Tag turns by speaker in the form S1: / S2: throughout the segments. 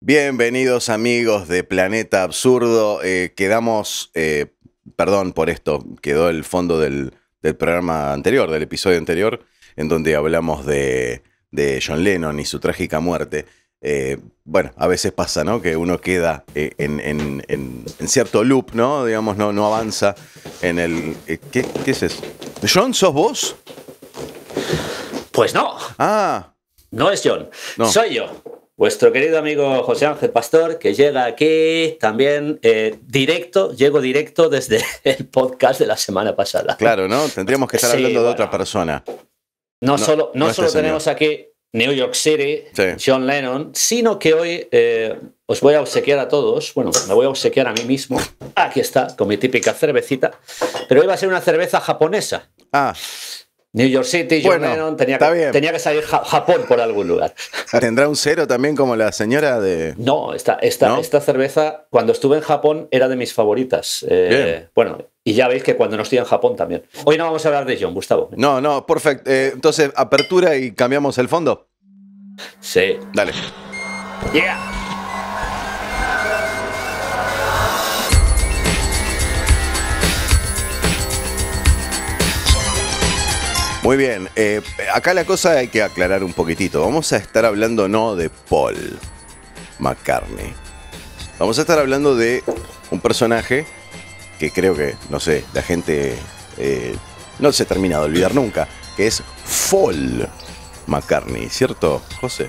S1: Bienvenidos amigos de Planeta Absurdo. Perdón por esto, quedó el fondo del programa anterior, del episodio anterior, en donde hablamos de John Lennon y su trágica muerte. Bueno, a veces pasa, ¿no? Que uno queda en cierto loop, ¿no? Digamos, no avanza en el... ¿Qué es eso? ¿John, sos vos?
S2: Pues no.
S1: Ah.
S2: No es John.
S1: No.
S2: Soy yo. Vuestro querido amigo José Ángel Pastor, que llega aquí también llego directo desde el podcast de la semana pasada.
S1: Claro, ¿no? Tendríamos que estar hablando de otra persona.
S2: No solo
S1: este
S2: tenemos aquí New York City,
S1: sí.
S2: John Lennon, sino que hoy os voy a obsequiar a todos. Bueno, me voy a obsequiar a mí mismo. Aquí está, con mi típica cervecita. Pero hoy va a ser una cerveza japonesa.
S1: Ah.
S2: New York City, John Lennon, tenía que salir Japón por algún lugar.
S1: ¿Tendrá un cero también como la señora de...?
S2: No, esta cerveza, cuando estuve en Japón, era de mis favoritas. Bueno, y ya veis que cuando no estoy en Japón también. Hoy no vamos a hablar de John, Gustavo.
S1: No, perfecto. Entonces, apertura y cambiamos el fondo.
S2: Sí.
S1: Dale.
S2: Yeah.
S1: Muy bien, acá la cosa hay que aclarar un poquitito. Vamos a estar hablando no de Paul McCartney. Vamos a estar hablando de un personaje que creo que, no sé, la gente no se termina de olvidar nunca, que es Paul McCartney, ¿cierto, José?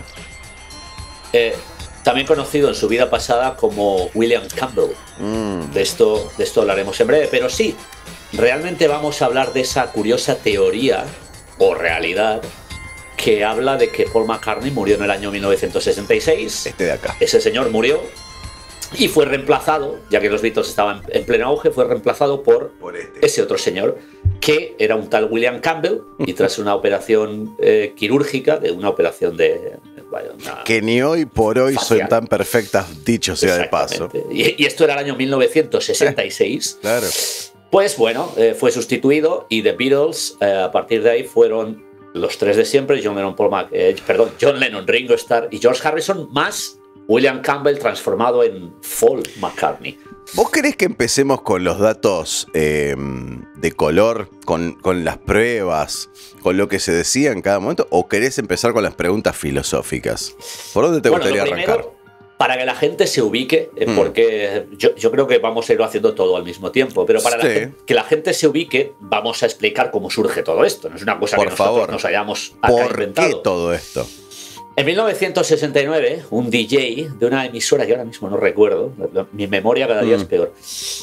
S2: También conocido en su vida pasada como William Campbell. De esto hablaremos en breve, pero sí, realmente vamos a hablar de esa curiosa teoría o realidad que habla de que Paul McCartney murió en el año 1966.
S1: Este de acá.
S2: Ese señor murió y fue reemplazado, ya que los Beatles estaban en pleno auge, fue reemplazado por ese otro señor, que era un tal William Campbell, y tras una operación quirúrgica, de una operación de...
S1: que ni hoy por hoy
S2: facial.
S1: son tan perfectas, dicho sea de paso.
S2: Y esto era el año 1966.
S1: Claro.
S2: Pues bueno, fue sustituido y The Beatles, a partir de ahí, fueron los tres de siempre: John Lennon, Ringo Starr y George Harrison, más William Campbell transformado en Paul McCartney.
S1: ¿Vos querés que empecemos con los datos de color, con las pruebas, con lo que se decía en cada momento? ¿O querés empezar con las preguntas filosóficas? ¿Por dónde te gustaría arrancar?
S2: Para que la gente se ubique, porque yo creo que vamos a irlo haciendo todo al mismo tiempo, pero para que la gente se ubique, vamos a explicar cómo surge todo esto. No es una cosa que nosotros nos hayamos acá inventado.
S1: ¿Por qué todo esto?
S2: En 1969, un DJ de una emisora que ahora mismo no recuerdo, mi memoria cada día es peor,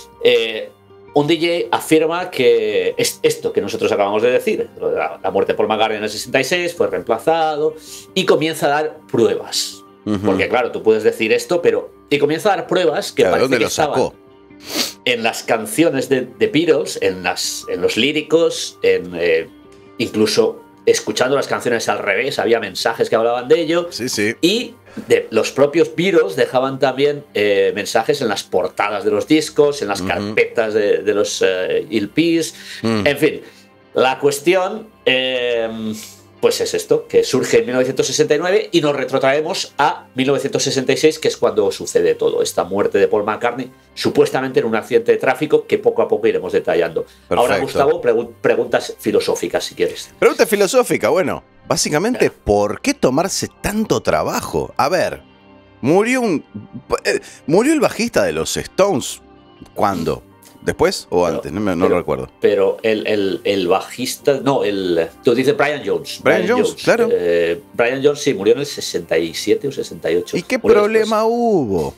S2: un DJ afirma que es esto que nosotros acabamos de decir: la muerte de Paul McCartney en el 66, fue reemplazado, y comienza a dar pruebas. Porque claro, tú puedes decir esto, pero... Y comienza a dar pruebas que parece que estaban en las canciones de Beatles, en los líricos, incluso escuchando las canciones al revés, había mensajes que hablaban de ello.
S1: Sí, sí.
S2: Y los propios Beatles dejaban también mensajes en las portadas de los discos, en las carpetas de los LPs. En fin, la cuestión... pues es esto, que surge en 1969 y nos retrotraemos a 1966, que es cuando sucede todo, esta muerte de Paul McCartney, supuestamente en un accidente de tráfico que poco a poco iremos detallando. Perfecto. Ahora, Gustavo, preguntas filosóficas, si quieres.
S1: Pregunta filosófica, bueno, básicamente, ¿por qué tomarse tanto trabajo? A ver, murió el bajista de los Stones, ¿cuándo? ¿Después o antes? No lo recuerdo.
S2: Pero el bajista... No, tú dices Brian Jones.
S1: Brian Jones, claro.
S2: Brian Jones, sí, murió en el 67 o 68.
S1: ¿Y qué problema hubo?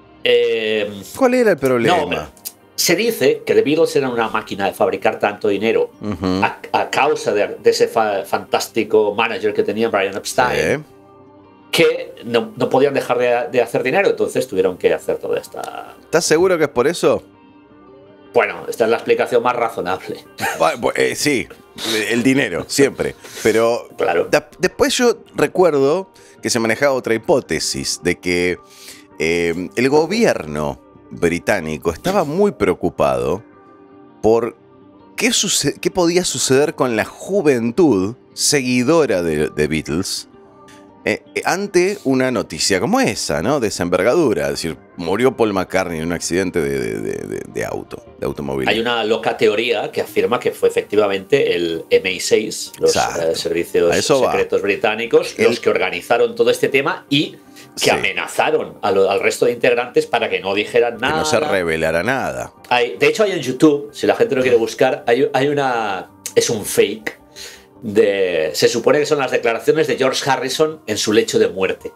S1: ¿Cuál era el problema?
S2: No, se dice que The Beatles eran una máquina de fabricar tanto dinero a causa de ese fantástico manager que tenía Brian Epstein, que no podían dejar de hacer dinero, entonces tuvieron que hacer toda esta...
S1: ¿Estás seguro que es por eso?
S2: Bueno, esta es la explicación más razonable.
S1: Sí, el dinero, siempre. Pero
S2: claro.
S1: Después yo recuerdo que se manejaba otra hipótesis de que el gobierno británico estaba muy preocupado por qué podía suceder con la juventud seguidora de Beatles ante una noticia como esa, ¿no? De esa envergadura. Es decir, murió Paul McCartney en un accidente de automóvil.
S2: Hay una loca teoría que afirma que fue efectivamente el MI6, los servicios secretos británicos, los que organizaron todo este tema y que amenazaron al resto de integrantes para que no dijeran nada.
S1: Que no se revelara nada.
S2: De hecho, hay en YouTube, si la gente lo quiere buscar, hay una... Es un fake. Se supone que son las declaraciones de George Harrison en su lecho de muerte.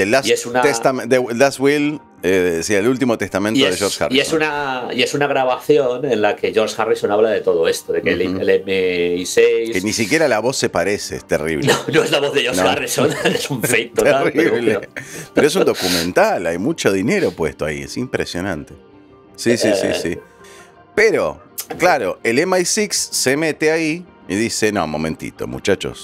S1: Last Will, el último testamento de George Harrison.
S2: Y es una grabación en la que George Harrison habla de todo esto, de que el MI6...
S1: Que ni siquiera la voz se parece, es terrible.
S2: No es la voz de George Harrison, es un fake total.
S1: Pero es un documental, hay mucho dinero puesto ahí, es impresionante. Sí. Pero, claro, el MI6 se mete ahí y dice, no, momentito, muchachos.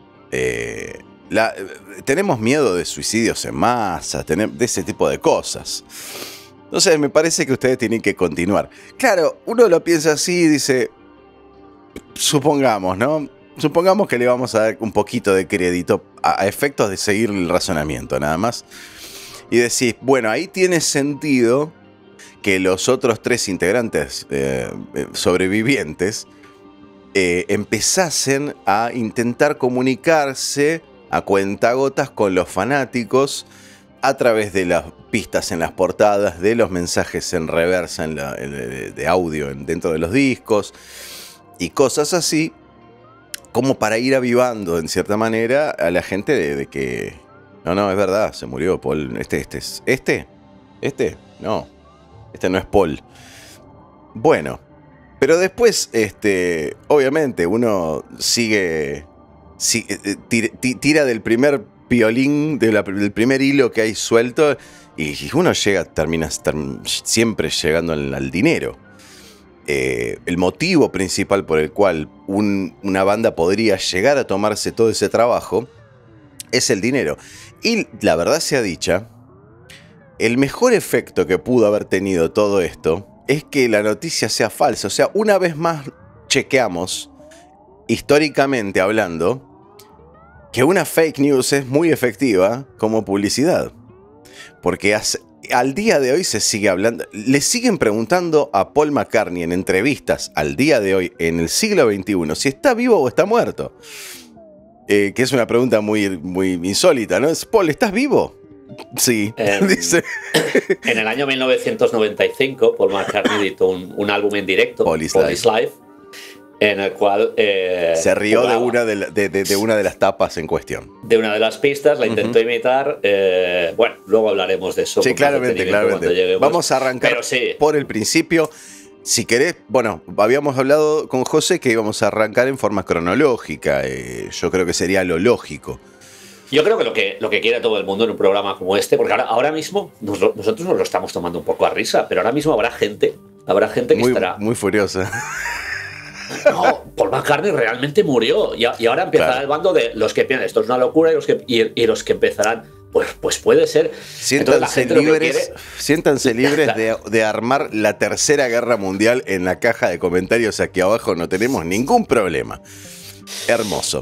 S1: Tenemos miedo de suicidios en masa, de ese tipo de cosas. Entonces me parece que ustedes tienen que continuar. Claro, uno lo piensa así y dice, supongamos, ¿no? Supongamos que le vamos a dar un poquito de crédito a efectos de seguir el razonamiento, nada más. Y decís, bueno, ahí tiene sentido que los otros 3 integrantes sobrevivientes empezasen a intentar comunicarse a cuentagotas con los fanáticos a través de las pistas en las portadas, de los mensajes en reversa de audio dentro de los discos y cosas así, como para ir avivando en cierta manera a la gente de que no, es verdad, se murió Paul. No, este no es Paul. Bueno, pero después, obviamente, uno tira del primer violín, del primer hilo que hay suelto, y uno termina siempre llegando al dinero. El motivo principal por el cual una banda podría llegar a tomarse todo ese trabajo es el dinero. Y la verdad sea dicha, el mejor efecto que pudo haber tenido todo esto es que la noticia sea falsa. O sea, una vez más chequeamos, históricamente hablando, que una fake news es muy efectiva como publicidad. Porque al día de hoy se sigue hablando, le siguen preguntando a Paul McCartney en entrevistas al día de hoy, en el siglo XXI, si está vivo o está muerto. Que es una pregunta muy, muy insólita, ¿no? Paul, ¿estás vivo? Sí, dice.
S2: En el año 1995, Paul McCartney editó un álbum en directo, Police Live, en el cual
S1: se rió de una de las tapas en cuestión.
S2: De una de las pistas, la intentó imitar. Bueno, luego hablaremos de eso.
S1: Sí, claramente. Vamos a arrancar por el principio. Si querés, bueno, habíamos hablado con José que íbamos a arrancar en forma cronológica. Yo creo que sería lo lógico.
S2: Yo creo que lo que quiere todo el mundo en un programa como este, porque ahora mismo nosotros nos lo estamos tomando un poco a risa, pero ahora mismo habrá gente que estará
S1: muy furiosa.
S2: No, Paul McCartney realmente murió y ahora empezará el bando de los que piensan esto es una locura y los que empezarán pues puede ser.
S1: Siéntanse libres de armar la tercera guerra mundial en la caja de comentarios aquí abajo, no tenemos ningún problema. Hermoso.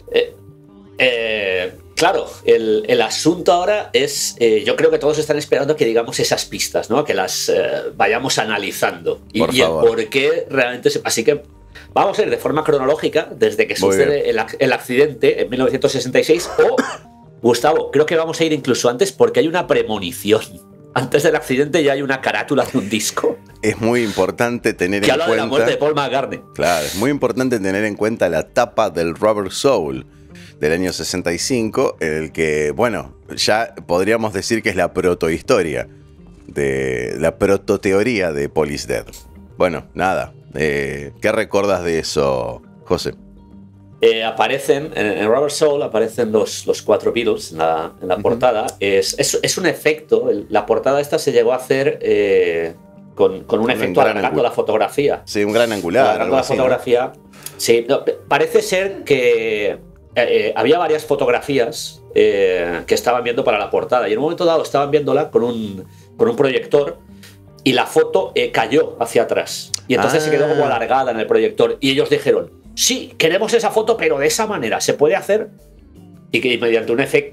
S2: Claro, el asunto ahora es, yo creo que todos están esperando que digamos esas pistas, ¿no? Que las vayamos analizando y el por qué realmente así que vamos a ir de forma cronológica desde que sucede el accidente en 1966 o, Gustavo, creo que vamos a ir incluso antes porque hay una premonición. Antes del accidente ya hay una carátula de un disco.
S1: Es muy importante tener en cuenta...
S2: Que habla de la muerte de Paul McCartney.
S1: Claro, es muy importante tener en cuenta la tapa del Rubber Soul del año 65, el que, bueno, ya podríamos decir que es la protohistoria, la prototeoría de Paul is Dead. Bueno, nada, ¿qué recuerdas de eso, José?
S2: Aparecen, en Rubber Soul aparecen los 4 Beatles en la portada. Es un efecto, la portada esta se llegó a hacer con un efecto alargando la fotografía.
S1: Sí, un gran angular.
S2: Alargando la fotografía. ¿No? Sí, parece ser que había varias fotografías que estaban viendo para la portada y en un momento dado estaban viéndola con un proyector y la foto cayó hacia atrás y entonces se quedó como alargada en el proyector y ellos dijeron, sí, queremos esa foto pero de esa manera, ¿se puede hacer? Y que mediante un efecto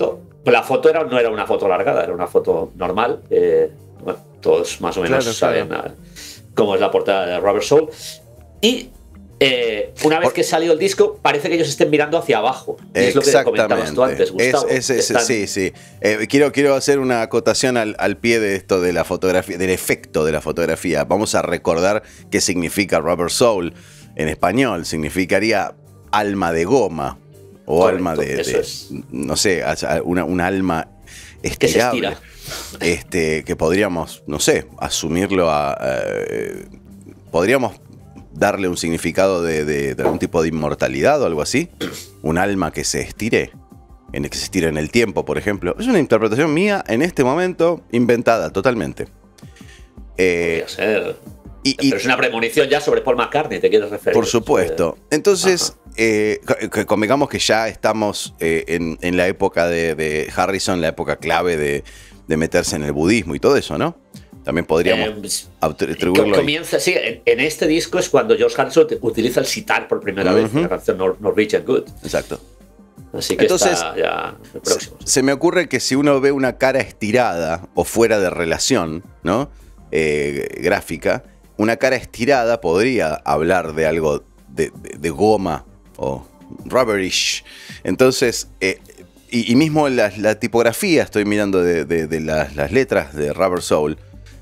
S2: la foto no era una foto alargada, era una foto normal. Bueno, todos más o menos saben cómo es la portada de Rubber Soul. Y una vez que salió el disco, parece que ellos estén mirando hacia abajo. Es lo que comentabas tú antes, Gustavo.
S1: Sí. Quiero hacer una acotación al pie de esto de la fotografía, del efecto de la fotografía. Vamos a recordar qué significa Rubber Soul en español. Significaría alma de goma o correcto, alma de no sé, una alma estirable. Que se estira. Que podríamos, no sé, asumirlo podríamos darle un significado de algún tipo de inmortalidad o algo así. Un alma que se estire, que se estire en el tiempo, por ejemplo. Es una interpretación mía en este momento, inventada totalmente.
S2: Podría ser. Pero es una premonición ya sobre Paul McCartney, ¿te quieres referir?
S1: Por supuesto. Entonces, convengamos que ya estamos en la época de Harrison, la época clave de meterse en el budismo y todo eso, ¿no? También podríamos atribuirlo.
S2: Comienza, sí, en este disco es cuando George Harrison utiliza el sitar por primera vez en la canción Norwegian Wood.
S1: Exacto.
S2: Así que entonces, está ya el próximo.
S1: Se me ocurre que si uno ve una cara estirada o fuera de relación, ¿no? Gráfica, una cara estirada podría hablar de algo de goma o rubberish. Entonces, y mismo la tipografía, estoy mirando de las letras de Rubber Soul.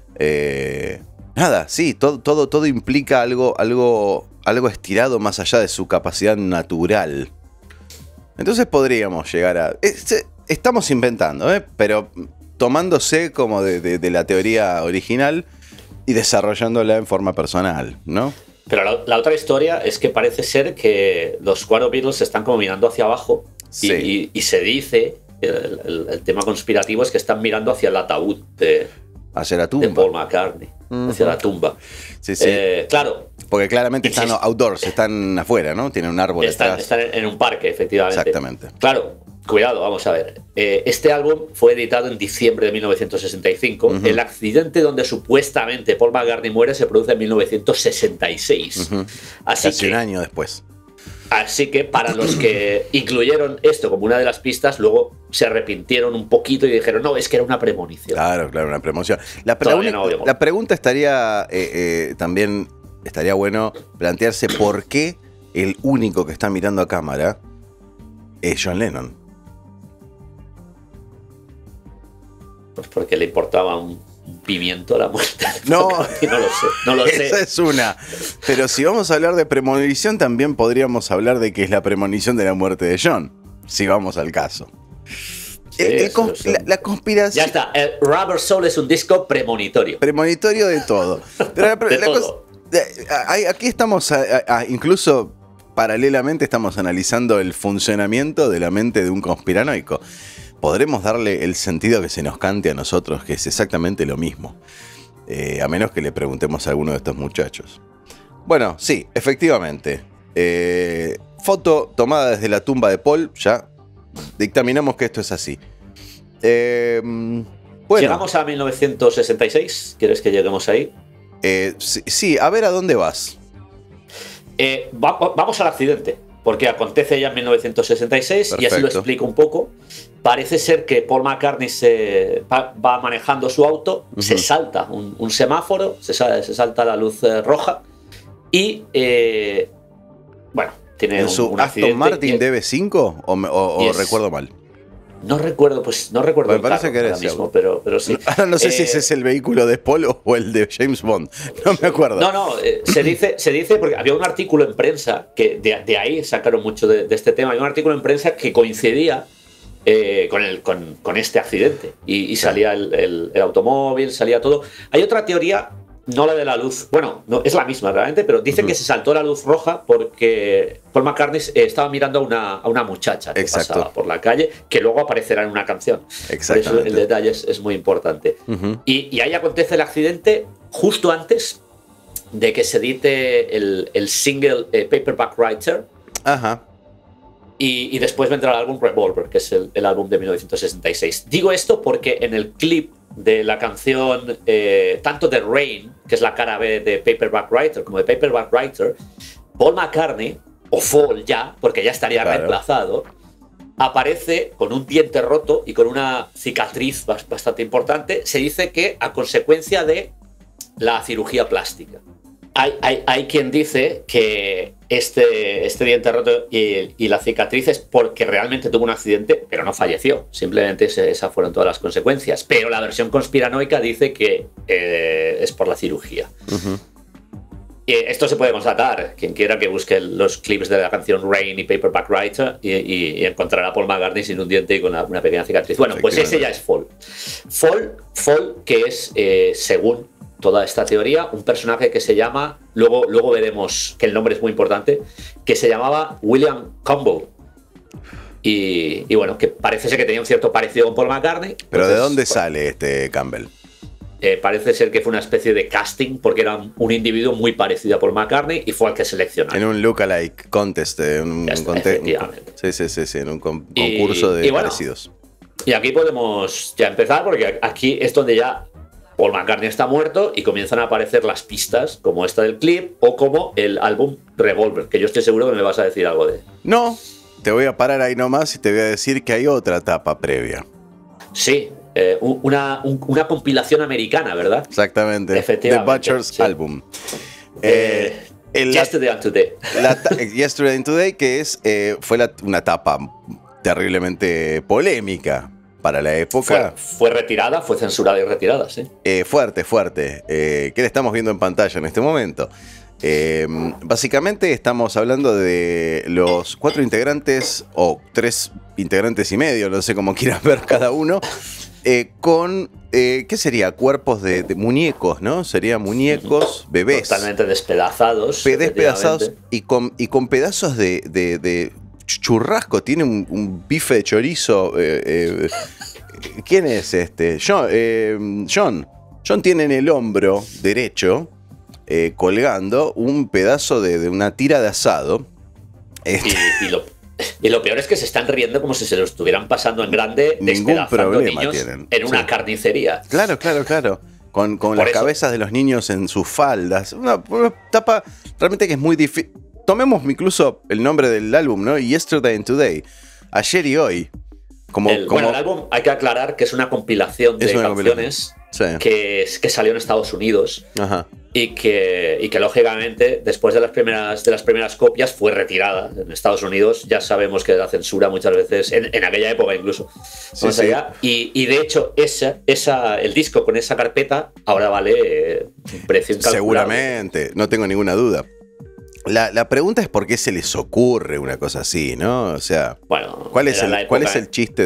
S1: Nada, sí, todo implica algo estirado más allá de su capacidad natural. Entonces podríamos llegar a... estamos inventando, pero tomándose como de la teoría original y desarrollándola en forma personal, ¿no?
S2: Pero la otra historia es que parece ser que los cuatro Beatles están como mirando hacia abajo. Sí. Y se dice, el tema conspirativo es que están mirando hacia el ataúd
S1: hacia la tumba
S2: de Paul McCartney, hacia la tumba.
S1: Sí, sí.
S2: Claro.
S1: Porque claramente están outdoors, están afuera, ¿no? Tienen un árbol
S2: están en un parque, efectivamente.
S1: Exactamente.
S2: Claro, cuidado, vamos a ver. Este álbum fue editado en diciembre de 1965. El accidente donde supuestamente Paul McCartney muere se produce en 1966.
S1: Casi un año después.
S2: Así que para los que incluyeron esto como una de las pistas, luego se arrepintieron un poquito y dijeron, no, es que era una premonición.
S1: Claro, una premonición. La pregunta estaría también, estaría bueno plantearse por qué el único que está mirando a cámara es John Lennon.
S2: Pues porque le importaba un pimiento la muerte.
S1: No,
S2: no lo sé.
S1: Esa es una. Pero si vamos a hablar de premonición, también podríamos hablar de que es la premonición de la muerte de John. Si vamos al caso.
S2: Sí,
S1: la conspiración.
S2: Ya está. El Rubber Soul es un disco premonitorio.
S1: Premonitorio de todo. Pero aquí estamos, incluso paralelamente, estamos analizando el funcionamiento de la mente de un conspiranoico. Podremos darle el sentido que se nos cante a nosotros, que es exactamente lo mismo. A menos que le preguntemos a alguno de estos muchachos. Bueno, sí, efectivamente. Foto tomada desde la tumba de Paul. Ya dictaminamos que esto es así. Bueno.
S2: ¿Llegamos a 1966? ¿Quieres que lleguemos ahí?
S1: Sí, a ver a dónde vas.
S2: Vamos al accidente. Porque acontece ya en 1966. Perfecto. Y así lo explico un poco. Parece ser que Paul McCartney va manejando su auto, se salta un semáforo, se salta la luz roja y, bueno, tiene
S1: un accidente. ¿Aston Martin DB5 o recuerdo mal?
S2: No recuerdo,
S1: Me parece que era ese
S2: mismo, pero sí.
S1: Ahora no sé si ese es el vehículo de Paul o el de James Bond. No me acuerdo.
S2: No, se dice porque había un artículo en prensa que de ahí sacaron mucho de este tema. Había un artículo en prensa que coincidía con este accidente y salía el automóvil, salía todo. Hay otra teoría, no la de la luz, bueno, no, es la misma realmente, pero dicen que se saltó la luz roja porque Paul McCartney estaba mirando a una muchacha que pasaba por la calle, que luego aparecerá en una canción. Por eso el detalle es muy importante. Y ahí acontece el accidente justo antes de que se edite el single Paperback Writer.
S1: Ajá.
S2: Y después vendrá el álbum Revolver, que es el álbum de 1966. Digo esto porque en el clip de la canción, tanto de Rain, que es la cara B de Paperback Writer, como de Paperback Writer, Paul McCartney, o Paul ya, porque ya estaría reemplazado, aparece con un diente roto y con una cicatriz bastante importante. Se dice que a consecuencia de la cirugía plástica. Hay quien dice que este diente roto y la cicatriz es porque realmente tuvo un accidente, pero no falleció. Simplemente esas fueron todas las consecuencias. Pero la versión conspiranoica dice que es por la cirugía. Esto se puede constatar. Quien quiera que busque los clips de la canción Rain y Paperback Writer y encontrará a Paul McCartney sin un diente y con una pequeña cicatriz. Bueno, pues ese ya es Fall. Fall, que es, según toda esta teoría, un personaje que se llama, luego veremos que el nombre es muy importante, que se llamaba William Campbell. Y bueno, que parece ser que tenía un cierto parecido con Paul McCartney.
S1: ¿Pero de dónde sale este Campbell?
S2: Parece ser que fue una especie de casting porque era un individuo muy parecido a Paul McCartney y fue el que seleccionaron.
S1: En un lookalike contest,
S2: efectivamente.
S1: Sí, en un concurso de parecidos.
S2: Y aquí podemos ya empezar porque aquí es donde ya Paul McCartney está muerto y comienzan a aparecer las pistas como esta del clip o como el álbum Revolver, que yo estoy seguro que me vas a decir algo de.
S1: No, te voy a parar ahí nomás y te voy a decir que hay otra etapa previa.
S2: Sí. Una compilación americana, ¿verdad?
S1: Exactamente.
S2: Efectivamente.
S1: The Butcher's Album.
S2: Yesterday and Today.
S1: Yesterday and Today, que fue una etapa terriblemente polémica para la época.
S2: Fue retirada, fue censurada y retirada, sí.
S1: Fuerte. Que le estamos viendo en pantalla en este momento. Básicamente estamos hablando de los 4 integrantes, o 3 integrantes y medio, no sé cómo quieras ver cada uno. Con, ¿qué sería? Cuerpos de muñecos, ¿no? Serían muñecos, bebés.
S2: Totalmente despedazados.
S1: Despedazados y con pedazos de churrasco. Tiene un bife de chorizo. ¿Quién es este? John. John tiene en el hombro derecho, colgando, un pedazo de una tira de asado.
S2: Y lo peor es que se están riendo como si se lo estuvieran pasando en grande,
S1: ningún problema
S2: niños
S1: tienen
S2: en una carnicería.
S1: Claro. Con las cabezas de los niños en sus faldas. Una etapa realmente que es muy difícil. Tomemos incluso el nombre del álbum, ¿no? Yesterday and Today. Ayer y hoy.
S2: Bueno, el álbum hay que aclarar que es una compilación de canciones que salió en Estados Unidos.
S1: Ajá.
S2: Y que lógicamente después de las primeras copias fue retirada en Estados Unidos. Ya sabemos que la censura muchas veces en aquella época incluso allá. Y de hecho el disco con esa carpeta ahora vale un precio incalculable.
S1: Seguramente, no tengo ninguna duda. La pregunta es por qué se les ocurre una cosa así, ¿no? O sea,
S2: bueno,
S1: ¿cuál es el chiste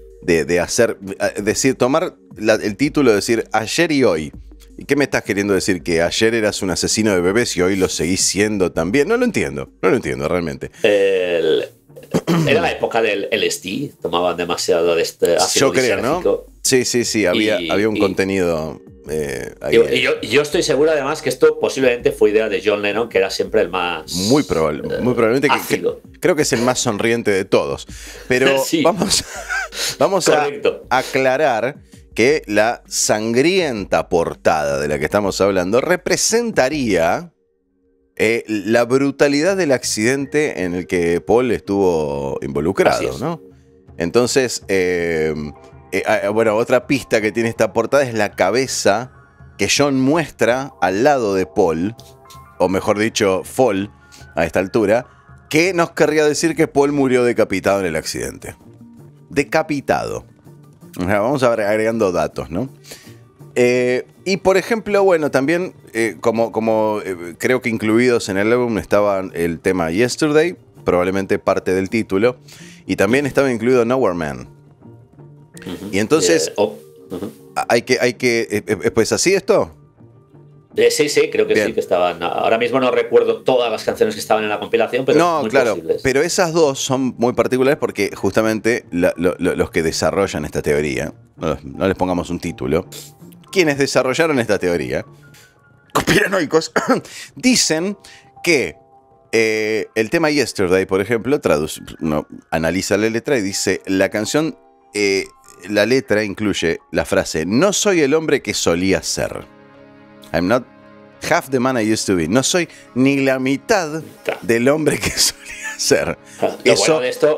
S1: de tomar el título, de decir ayer y hoy? ¿Y qué me estás queriendo decir? ¿Que ayer eras un asesino de bebés y hoy lo seguís siendo también? No lo entiendo realmente.
S2: Era la época del LSD, tomaban demasiado de este ácido
S1: yo creo, ¿no? Sí, había un contenido ahí.
S2: Yo estoy seguro además que esto posiblemente fue idea de John Lennon, que era siempre el más
S1: muy probablemente creo que es el más sonriente de todos. Pero sí. vamos a aclarar que la sangrienta portada de la que estamos hablando representaría la brutalidad del accidente en el que Paul estuvo involucrado, ¿no? Entonces, bueno, otra pista que tiene esta portada es la cabeza que John muestra al lado de Paul, o mejor dicho, Fall, a esta altura, que nos querría decir que Paul murió decapitado en el accidente. Decapitado. O sea, vamos a ver, agregando datos, ¿no? Y por ejemplo, bueno, también como creo que incluidos en el álbum estaban el tema Yesterday, probablemente parte del título, y también estaba incluido Nowhere Man. Y entonces, hay que ¿pues así esto?
S2: Sí, creo que bien. Sí, que estaban. Ahora mismo no recuerdo todas las canciones que estaban en la compilación, pero
S1: no,
S2: muy
S1: claro,
S2: posibles.
S1: Pero esas dos son muy particulares porque justamente los que desarrollan esta teoría, no les pongamos un título, quienes desarrollaron esta teoría, conspiranoicos, dicen que el tema Yesterday, por ejemplo, analiza la letra y dice, la canción, la letra incluye la frase, no soy el hombre que solía ser. I'm not half the man I used to be. No soy ni la mitad del hombre que solía ser.
S2: Lo bueno de esto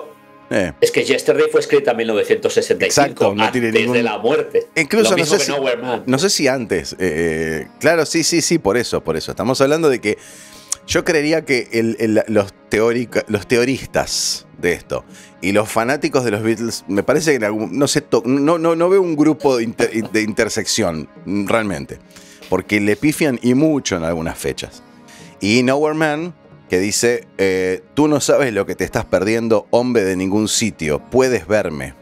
S2: Es que Yesterday fue escrita en 1965,
S1: exacto, no
S2: antes
S1: tiene ningún...
S2: de la muerte.
S1: Incluso
S2: lo mismo
S1: no sé
S2: que Nowhere Man.
S1: No sé si antes. Claro, sí, por eso. Estamos hablando de que yo creería que los teoristas de esto y los fanáticos de los Beatles, me parece que no veo un grupo de intersección realmente, porque le pifian y mucho en algunas fechas. Y Nowhere Man, que dice, tú no sabes lo que te estás perdiendo, hombre de ningún sitio, puedes verme.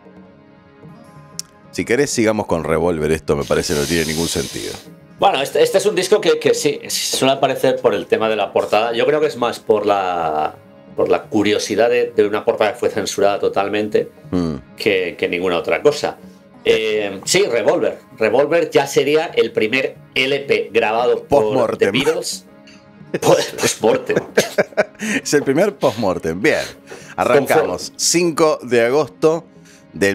S1: Si querés, sigamos con Revolver. Esto me parece que no tiene ningún sentido.
S2: Bueno, este es un disco que sí, suele aparecer por el tema de la portada. Yo creo que es más por la curiosidad de una portada que fue censurada totalmente que ninguna otra cosa. Sí, Revolver. Revolver ya sería el primer LP grabado por The Beatles. Post-mortem.
S1: Es el primer post-mortem. Bien, arrancamos. 5 de agosto del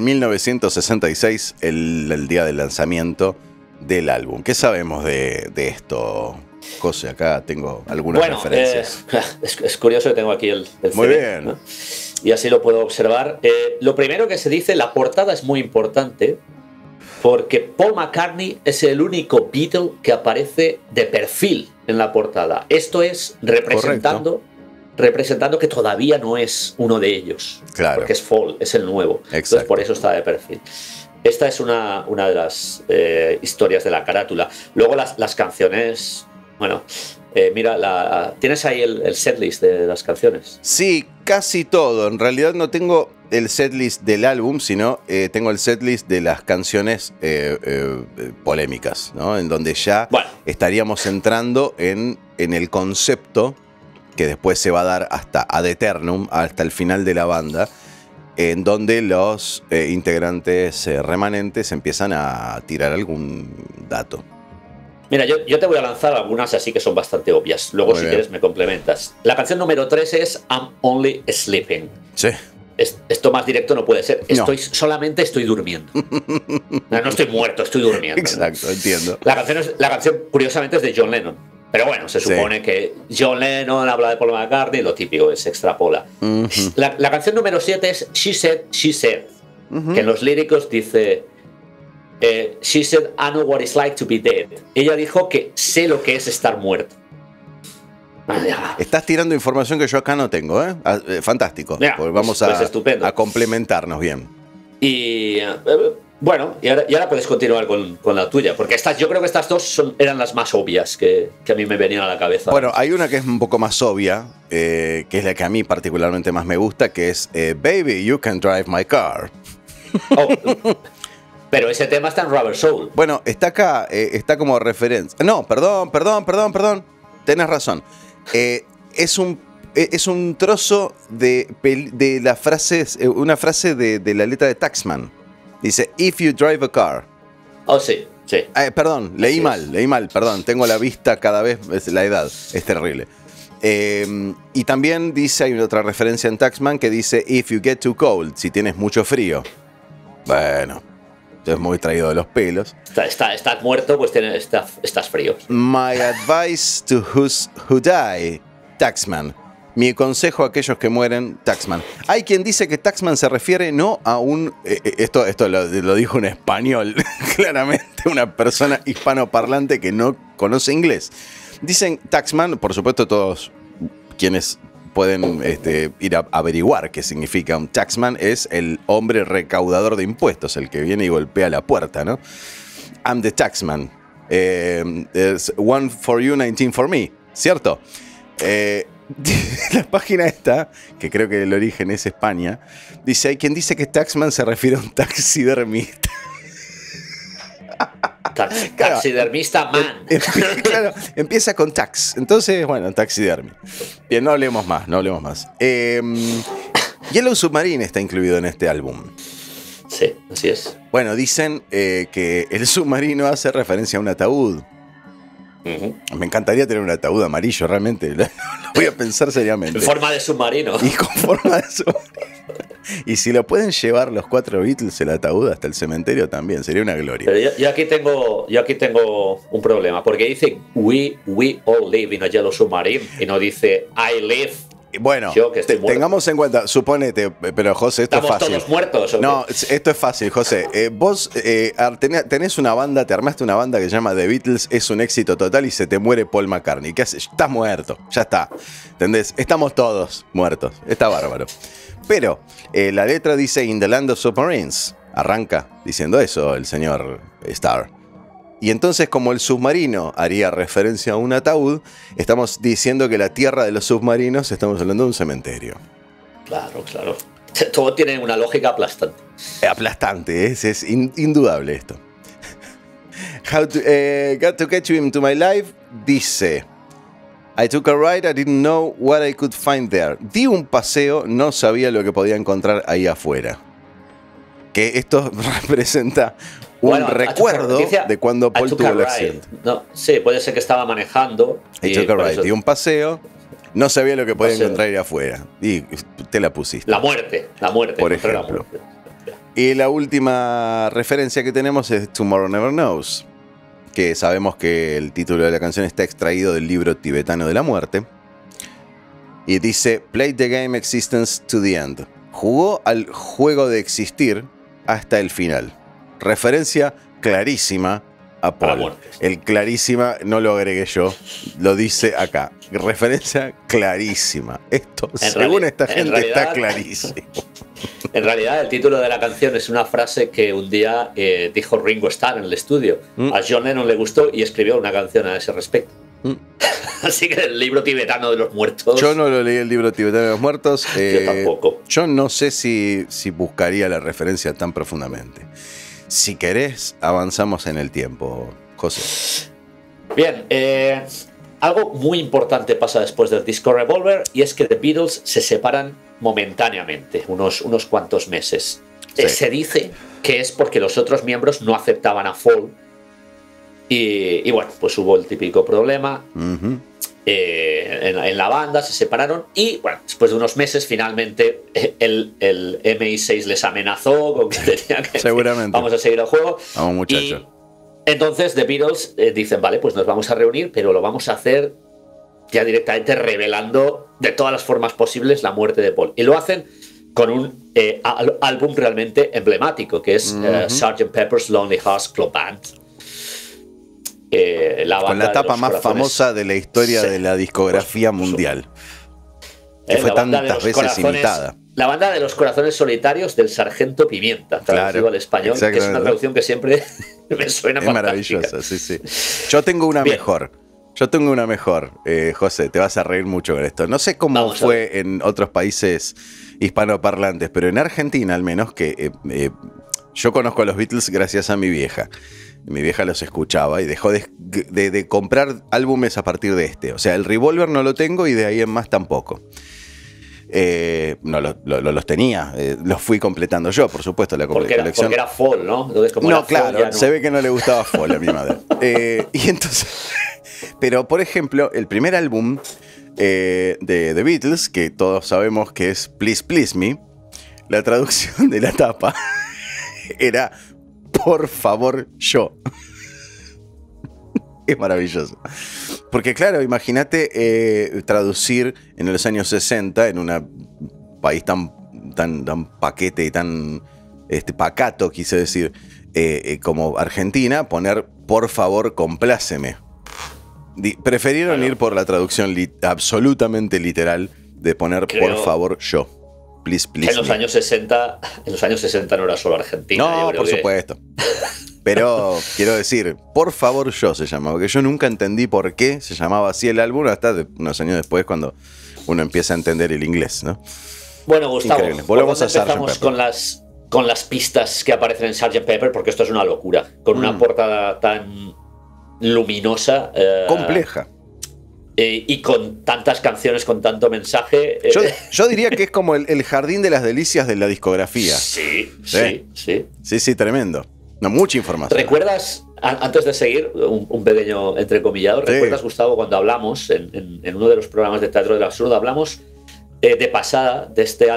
S1: 1966, el día del lanzamiento del álbum. ¿Qué sabemos de esto, José? Acá tengo algunas referencias.
S2: Es curioso que tengo aquí el
S1: muy
S2: CD,
S1: bien,
S2: ¿no? Y así lo puedo observar. Lo primero que se dice, la portada es muy importante porque Paul McCartney es el único Beatle que aparece de perfil en la portada. Esto es representando que todavía no es uno de ellos.
S1: Claro.
S2: Porque es Fall, es el nuevo.
S1: Exacto.
S2: Entonces por eso está de perfil. Esta es una de las historias de la carátula. Luego las canciones... Bueno, mira, ¿tienes ahí el setlist de las canciones?
S1: Sí, casi todo. En realidad no tengo el setlist del álbum, sino tengo el setlist de las canciones polémicas, ¿no? En donde ya estaríamos entrando en el concepto que después se va a dar hasta ad eternum, hasta el final de la banda, en donde los integrantes remanentes empiezan a tirar algún dato.
S2: Mira, yo te voy a lanzar algunas así que son bastante obvias. Luego, si quieres, me complementas. La canción número 3 es I'm Only Sleeping.
S1: Sí.
S2: Esto más directo no puede ser. Solamente estoy durmiendo. No estoy muerto, estoy durmiendo.
S1: Exacto, ¿no? Entiendo.
S2: La canción, curiosamente, es de John Lennon. Pero bueno, se supone que John Lennon habla de Paul McCartney, lo típico, se extrapola. La canción número 7 es She Said, She Said, que en los líricos dice... she said, I know what it's like to be dead. Ella dijo que sé lo que es estar muerto.
S1: Estás tirando información que yo acá no tengo, ¿eh? Fantástico.
S2: Mira,
S1: vamos a complementarnos bien.
S2: Y bueno, y ahora puedes continuar con la tuya, porque yo creo que estas dos eran las más obvias que a mí me venían a la cabeza.
S1: Bueno, hay una que es un poco más obvia, que es la que a mí particularmente más me gusta, que es Baby, You Can Drive My Car.
S2: Pero ese tema está en Rubber Soul.
S1: Bueno, está acá, está como referencia. No, perdón. Tenés razón. Es un trozo de la frase, una frase de la letra de Taxman. Dice, if you drive a car.
S2: Oh, sí.
S1: Perdón, leí mal, perdón. Tengo la vista cada vez, la edad, es terrible. Y también dice, hay otra referencia en Taxman que dice, if you get too cold, si tienes mucho frío. Bueno... Es muy traído de los pelos.
S2: Estás muerto, pues estás frío.
S1: My advice to who die, Taxman. Mi consejo a aquellos que mueren, Taxman. Hay quien dice que Taxman se refiere no a un... Esto lo dijo un español, claramente, una persona hispanoparlante que no conoce inglés. Dicen Taxman, por supuesto todos quienes... pueden ir a averiguar qué significa un taxman. Es el hombre recaudador de impuestos, el que viene y golpea la puerta, ¿no? I'm the taxman. It's one for you, 19 for me. ¿Cierto? La página esta, que creo que el origen es España, dice, hay quien dice que taxman se refiere a un taxidermista.
S2: Taxidermista man.
S1: Claro, empieza con tax. Entonces, bueno, taxidermia. Bien, no hablemos más. Yellow Submarine está incluido en este álbum.
S2: Sí, así es.
S1: Bueno, dicen que el submarino hace referencia a un ataúd. Me encantaría tener un ataúd amarillo, realmente. Lo voy a pensar seriamente.
S2: En forma de submarino.
S1: Y con forma de submarino. Y si lo pueden llevar los 4 Beatles el ataúd hasta el cementerio también, sería una gloria.
S2: Pero yo aquí tengo un problema, porque dice we all live in a yellow submarine y no dice I live
S1: Bueno,
S2: Yo que estoy muerto.
S1: tengamos en cuenta, suponete, pero José, esto
S2: ¿Estamos
S1: es fácil.
S2: todos muertos? ¿O
S1: No,
S2: qué?
S1: esto es fácil, José. Vos tenés una banda, te armaste una banda que se llama The Beatles, es un éxito total y se te muere Paul McCartney. ¿Qué haces? Estás muerto, ya está. ¿Entendés? Estamos todos muertos. Está bárbaro. Pero la letra dice In the Land of Submarines. Arranca diciendo eso el señor Starr. Y entonces, como el submarino haría referencia a un ataúd, estamos diciendo que la tierra de los submarinos, estamos hablando de un cementerio.
S2: Claro. Todo tiene una lógica aplastante.
S1: Aplastante, es indudable esto. Got to Catch You Into My Life dice: I took a ride, I didn't know what I could find there. Di un paseo, no sabía lo que podía encontrar ahí afuera. Que esto representa un recuerdo de cuando Paul tuvo el accidente.
S2: No, sí, puede ser que estaba manejando.
S1: I took a ride, di un paseo, no sabía lo que podía encontrar ahí afuera. Y te la pusiste.
S2: La muerte.
S1: Por ejemplo. Y la última referencia que tenemos es Tomorrow Never Knows, que sabemos que el título de la canción está extraído del libro tibetano de la muerte. Y dice, Play the game existence to the end. Jugó al juego de existir hasta el final. Referencia clarísima a Paul. El clarísima no lo agregué yo, lo dice acá. Referencia clarísima. Esto, según esta gente, está clarísimo.
S2: En realidad, el título de la canción es una frase que un día dijo Ringo Starr en el estudio. A John Lennon le gustó y escribió una canción a ese respecto. Así que el libro tibetano de los muertos.
S1: Yo no lo leí, el libro tibetano de los muertos.
S2: Yo tampoco.
S1: Yo no sé si buscaría la referencia tan profundamente. Si querés, avanzamos en el tiempo, José.
S2: Bien, algo muy importante pasa después del disco Revolver, y es que The Beatles se separan momentáneamente, unos cuantos meses. Sí. Se dice que es porque los otros miembros no aceptaban a Paul. Y bueno, pues hubo el típico problema. En la banda se separaron y bueno, después de unos meses finalmente el MI6 les amenazó con que tenían que
S1: seguramente
S2: vamos a seguir el juego.
S1: Vamos, muchacho.
S2: Entonces The Beatles dicen, vale, pues nos vamos a reunir, pero lo vamos a hacer ya directamente revelando de todas las formas posibles la muerte de Paul. Y lo hacen con un álbum realmente emblemático, que es Sgt. Pepper's Lonely Hearts Club Band.
S1: Con la tapa más famosa de la historia de la discografía mundial. Que fue tantas veces imitada.
S2: La banda de los corazones solitarios del Sargento Pimienta, traducido al español, que es una traducción que siempre me suena fantástica.
S1: Maravillosa, sí. Yo tengo una mejor. José, te vas a reír mucho con esto. No sé cómo fue en otros países hispanoparlantes, pero en Argentina al menos, que yo conozco a los Beatles gracias a mi vieja. Mi vieja los escuchaba y dejó de comprar álbumes a partir de este. O sea, el Revolver no lo tengo y de ahí en más tampoco. No los tenía, los fui completando yo, por supuesto, la colección.
S2: Porque era Fall, ¿no? Entonces, como
S1: no, claro,
S2: Fall, no.
S1: Se ve que no le gustaba Fall a mi madre. Y entonces, pero por ejemplo, el primer álbum de The Beatles, que todos sabemos que es Please Please Me, la traducción de la tapa era Por favor, yo. Es maravilloso. Porque claro, imagínate traducir en los años 60 en un país tan paquete y tan pacato, quise decir, como Argentina, poner por favor, compláceme. Prefirieron ir por la traducción absolutamente literal de poner por favor, yo. Please, please.
S2: En los años 60 no era solo Argentina.
S1: No, por supuesto. Pero quiero decir, por favor yo se llamaba, porque yo nunca entendí por qué se llamaba así el álbum hasta unos años después cuando uno empieza a entender el inglés, ¿no?
S2: Bueno, Gustavo,
S1: volvemos a
S2: empezamos con las pistas que aparecen en Sgt. Pepper, porque esto es una locura, con una portada tan luminosa,
S1: compleja.
S2: Y con tantas canciones, con tanto mensaje.
S1: Yo diría que es como el jardín de las delicias de la discografía. Sí, tremendo. No, mucha información.
S2: ¿Recuerdas, antes de seguir, un pequeño entrecomillado, ¿recuerdas, Gustavo, cuando hablamos en uno de los programas de Teatro del Absurdo, hablamos de pasada de este álbum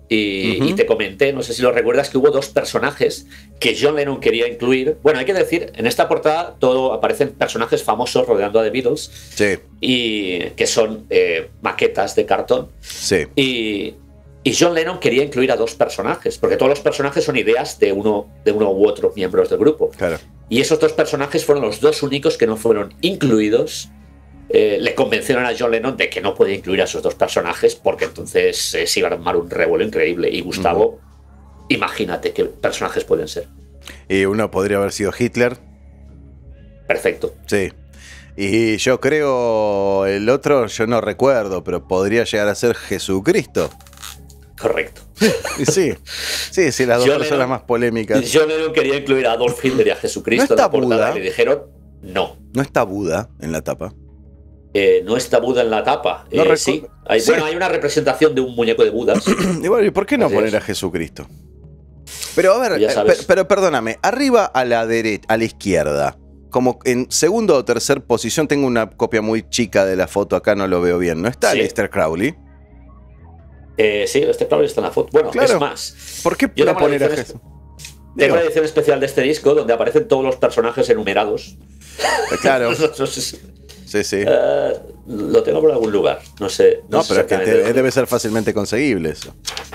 S2: y te comenté, no sé si lo recuerdas, que hubo 2 personajes que John Lennon quería incluir. Bueno, hay que decir, en esta portada todo aparecen personajes famosos rodeando a The Beatles,
S1: Sí.
S2: y que son maquetas de cartón.
S1: Sí.
S2: Y John Lennon quería incluir a 2 personajes, porque todos los personajes son ideas de uno u otro miembros del grupo.
S1: Claro.
S2: Y esos 2 personajes fueron los 2 únicos que no fueron incluidos. Le convencieron a John Lennon de que no podía incluir a esos 2 personajes, porque entonces se iba a armar un revuelo increíble. Y Gustavo, imagínate qué personajes pueden ser.
S1: Y uno podría haber sido Hitler.
S2: Perfecto.
S1: Sí. Y yo creo el otro, yo no recuerdo, pero podría llegar a ser Jesucristo.
S2: Correcto.
S1: Y sí, las 2
S2: John
S1: personas
S2: Lennon-
S1: más polémicas.
S2: John Lennon quería incluir a Adolf Hitler y a Jesucristo
S1: ¿No está
S2: en la portada,
S1: Buda?
S2: y le dijeron no.
S1: ¿No está Buda en la tapa?
S2: No está Buda en la tapa.
S1: No
S2: Sí.
S1: sí.
S2: Bueno, hay una representación de un muñeco de Buda. Sí.
S1: Y bueno, ¿y por qué no
S2: Así
S1: poner
S2: es.
S1: a Jesucristo? Pero a ver,
S2: Ya sabes.
S1: pero perdóname, arriba a la derecha, a la izquierda, como en segunda o tercera posición, tengo una copia muy chica de la foto, acá no lo veo bien, ¿no está
S2: Sí.
S1: Aleister Crowley?
S2: Sí, este Crowley está en la foto. Bueno,
S1: Claro.
S2: es más.
S1: ¿Por qué
S2: Yo
S1: no
S2: tengo
S1: poner a
S2: la
S1: Jesús?
S2: Tengo la edición especial de este disco donde aparecen todos los personajes enumerados.
S1: Claro,
S2: No sé si-
S1: sí.
S2: lo tengo por algún lugar. No sé.
S1: No,
S2: sé
S1: pero es que
S2: exactamente dónde.
S1: debe ser fácilmente conseguible eso.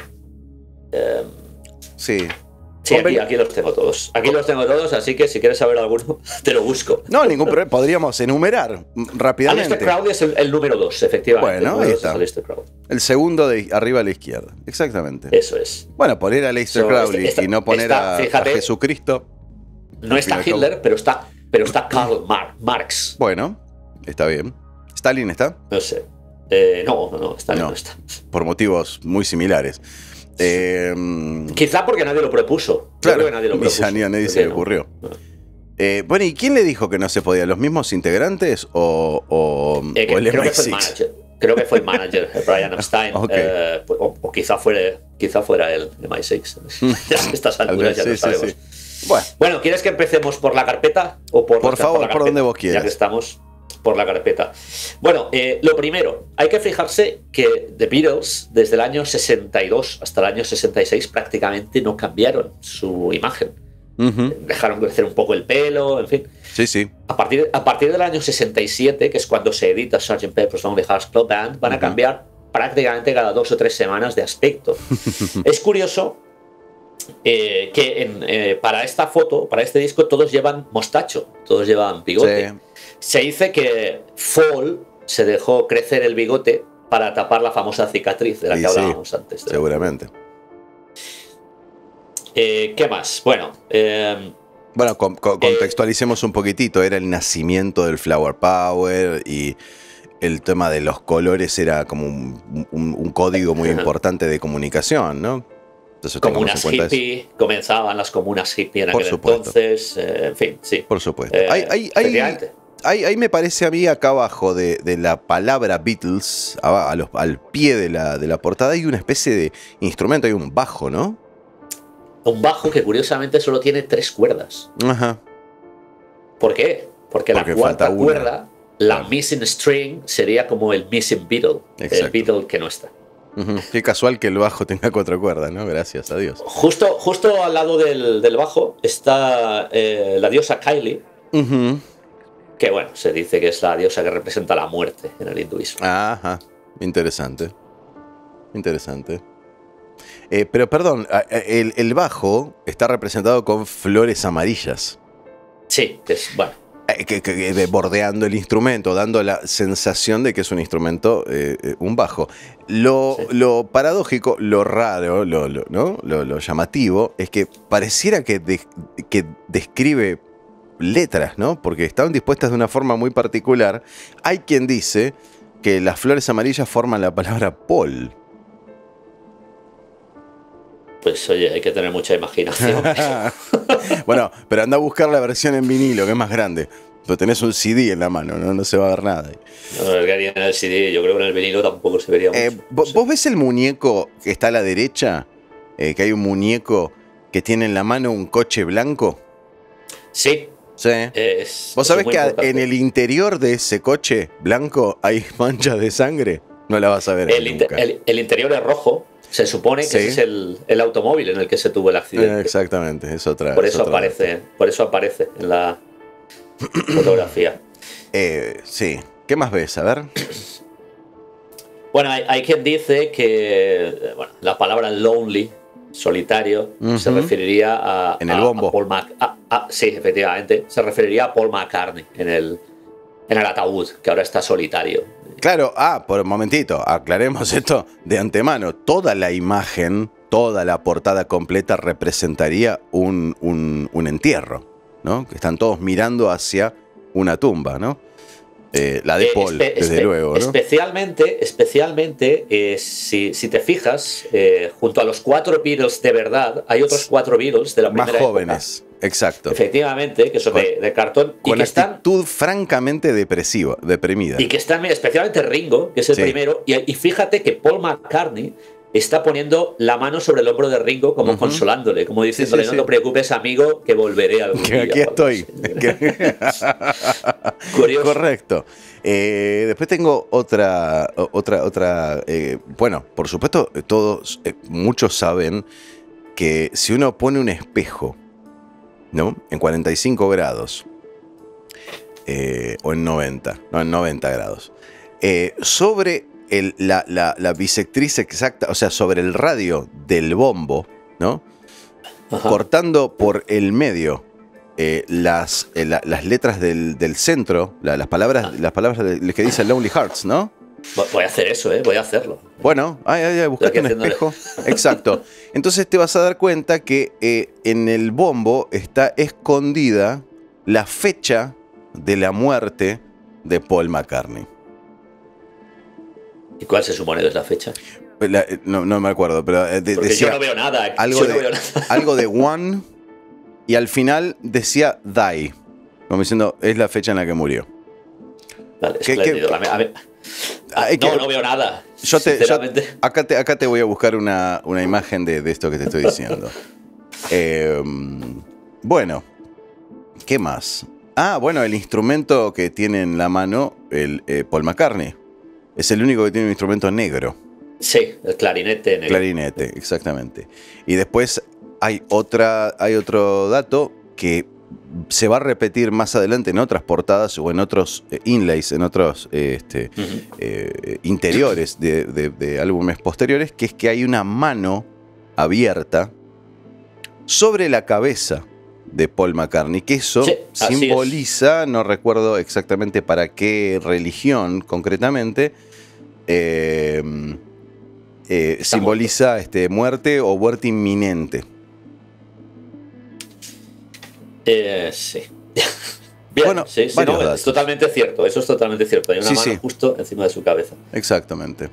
S1: Sí.
S2: Sí,
S1: Conven-
S2: aquí los tengo todos. Aquí los tengo todos, así que si quieres saber alguno, te lo busco.
S1: No, ningún problema. Podríamos enumerar
S2: Aleister
S1: rápidamente.
S2: Crowley es el número 2, efectivamente.
S1: Bueno,
S2: El número
S1: ahí
S2: 2
S1: está.
S2: es Aleister Crowley.
S1: El segundo de arriba a la izquierda. Exactamente.
S2: Eso es.
S1: Bueno, poner a Aleister Crowley y no poner a
S2: fíjate,
S1: Jesucristo.
S2: no está
S1: Al fin y al
S2: Hitler, pero está Karl Marx.
S1: Bueno, está bien. ¿Stalin está?
S2: No sé. No,
S1: No.
S2: no está.
S1: Por motivos muy similares.
S2: Quizá porque nadie lo propuso. Yo
S1: Claro,
S2: creo que nadie lo propuso.
S1: a nadie se le
S2: No.
S1: ocurrió. Bueno, ¿y quién le dijo que no se podía? ¿Los mismos integrantes o el
S2: Creo que fue el
S1: MI6?
S2: manager. Creo que fue el manager, Brian Epstein.
S1: Ok.
S2: O quizá fuera él, MI6. A estas alturas ya
S1: Sí,
S2: lo
S1: sí,
S2: sabemos.
S1: sí. Bueno,
S2: Bueno, ¿quieres que empecemos por la carpeta? O
S1: Por favor,
S2: la
S1: por donde vos quieras.
S2: Ya que estamos por la carpeta. Bueno, lo primero, hay que fijarse que The Beatles, desde el año 62 hasta el año 66, prácticamente no cambiaron su imagen. Dejaron crecer un poco el pelo, en fin.
S1: sí.
S2: A partir del año 67, que es cuando se edita Sgt. Pepper's Lonely Hearts Club Band, van a cambiar prácticamente cada 2 o 3 semanas de aspecto. Es curioso que para esta foto, para este disco, todos llevan mostacho, todos llevan bigote.
S1: Sí.
S2: Se dice que Fall se dejó crecer el bigote para tapar la famosa cicatriz de la
S1: Y
S2: que
S1: sí,
S2: hablábamos antes.
S1: Seguramente.
S2: ¿Qué más? Bueno,
S1: Bueno, contextualicemos un poquitito. Era el nacimiento del Flower Power y el tema de los colores era como un código muy importante de comunicación, ¿no? Entonces, tengamos
S2: comunas
S1: en cuenta eso.
S2: hippie, comenzaban las comunas hippie en
S1: Por
S2: aquel
S1: supuesto.
S2: entonces, en fin, sí.
S1: Por supuesto.
S2: Efectivamente.
S1: Ahí me parece a mí, acá abajo de la palabra Beatles, al pie de la portada, hay una especie de instrumento, hay un bajo, ¿no?
S2: Un bajo que curiosamente solo tiene 3 cuerdas.
S1: Ajá.
S2: ¿Por qué? Porque la
S1: Porque
S2: cuarta
S1: falta una.
S2: cuerda, la missing string, sería como el missing Beatle.
S1: Exacto.
S2: El Beatle que no está.
S1: Ujú. Qué casual que el bajo tenga 4 cuerdas, ¿no? Gracias a Dios.
S2: Justo al lado del bajo está la diosa Kylie,
S1: Ujú.
S2: que bueno, se dice que es la diosa que representa la muerte en el hinduismo.
S1: Ajá. Interesante. Interesante. Pero perdón, el bajo está representado con flores amarillas.
S2: Sí, que es, bueno,
S1: Bordeando el instrumento, dando la sensación de que es un instrumento, un bajo. Lo paradójico, lo raro, ¿no? Lo llamativo, es que pareciera que describe letras, ¿no? Porque estaban dispuestas de una forma muy particular. Hay quien dice que las flores amarillas forman la palabra Paul.
S2: pues oye, hay que tener mucha imaginación.
S1: Bueno, pero anda a buscar la versión en vinilo, que es más grande. Pero tenés un CD en la mano, no se va a ver nada.
S2: No, es que haría en el CD, yo creo que en el vinilo tampoco se vería mucho. No sé.
S1: ¿Vos ves el muñeco que está a la derecha? Que hay un muñeco que tiene en la mano un coche blanco.
S2: Sí.
S1: Sí. ¿Vos sabés
S2: muy
S1: que
S2: importante.
S1: en el interior de ese coche blanco hay manchas de sangre? No la vas a ver ahí nunca.
S2: El interior es rojo. Se supone que
S1: Sí.
S2: ese es el automóvil en el que se tuvo el accidente.
S1: Exactamente, es otra.
S2: Por
S1: es
S2: eso
S1: otra
S2: aparece en la fotografía.
S1: Sí. ¿Qué más ves? A ver.
S2: Bueno, hay quien dice que bueno, la palabra lonely, solitario, se
S1: Ujú.
S2: referiría a,
S1: En el
S2: a-
S1: bombo.
S2: a Paul sí, efectivamente, se referiría a Paul McCartney en el ataúd, que ahora está solitario.
S1: Claro, por un momentito, aclaremos esto de antemano. Toda la imagen, toda la portada completa representaría un entierro, ¿no? Que están todos mirando hacia una tumba, ¿no? La de Paul, desde luego, ¿no?
S2: Especialmente, si te fijas, junto a los 4 Beatles de verdad, hay otros 4 Beatles de la
S1: Más
S2: primera
S1: jóvenes,
S2: época.
S1: exacto.
S2: Efectivamente, que son de cartón y
S1: Con
S2: que están
S1: actitud francamente deprimida.
S2: y que están especialmente Ringo, que es el
S1: Sí.
S2: primero, y fíjate que Paul McCartney está poniendo la mano sobre el hombro de Ringo como consolándole, como diciéndole,
S1: Sí, sí,
S2: no te
S1: sí.
S2: preocupes, amigo, que volveré algún
S1: Que
S2: día.
S1: aquí estoy.
S2: Curioso.
S1: Correcto. Después tengo otra. Bueno, por supuesto, muchos saben que si uno pone un espejo, ¿no? En 45 grados, o en 90, no, en 90 grados, sobre la bisectriz exacta, o sea, sobre el radio del bombo, ¿no?
S2: Ajá.
S1: Cortando por el medio las letras del centro, las palabras que dice Lonely Hearts, ¿no?
S2: Voy a hacer eso, voy a hacerlo.
S1: Bueno, buscate un espejo. Exacto. Entonces te vas a dar cuenta que en el bombo está escondida la fecha de la muerte de Paul McCartney.
S2: ¿Y cuál se supone que es la fecha?
S1: No me acuerdo, pero
S2: Porque
S1: decía
S2: yo no veo nada.
S1: algo de One, y al final decía Die, como diciendo, es la fecha en la que murió.
S2: Vale, espléndido. No veo nada.
S1: Acá te voy a buscar una imagen de esto que te estoy diciendo. Bueno, ¿qué más? Bueno, el instrumento que tiene en la mano Paul McCartney. Es el único que tiene un instrumento negro.
S2: Sí, el clarinete negro.
S1: Clarinete, exactamente. Y después hay otro dato que se va a repetir más adelante en otras portadas o en otros inlays, en otros interiores de álbumes posteriores, que es que hay una mano abierta sobre la cabeza de Paul McCartney, que eso simboliza, no recuerdo exactamente para qué religión concretamente, simboliza muerte o muerte inminente.
S2: Sí. Bien,
S1: bueno,
S2: sí, es totalmente cierto. Eso es totalmente cierto. Hay una mano justo encima de su cabeza.
S1: Exactamente.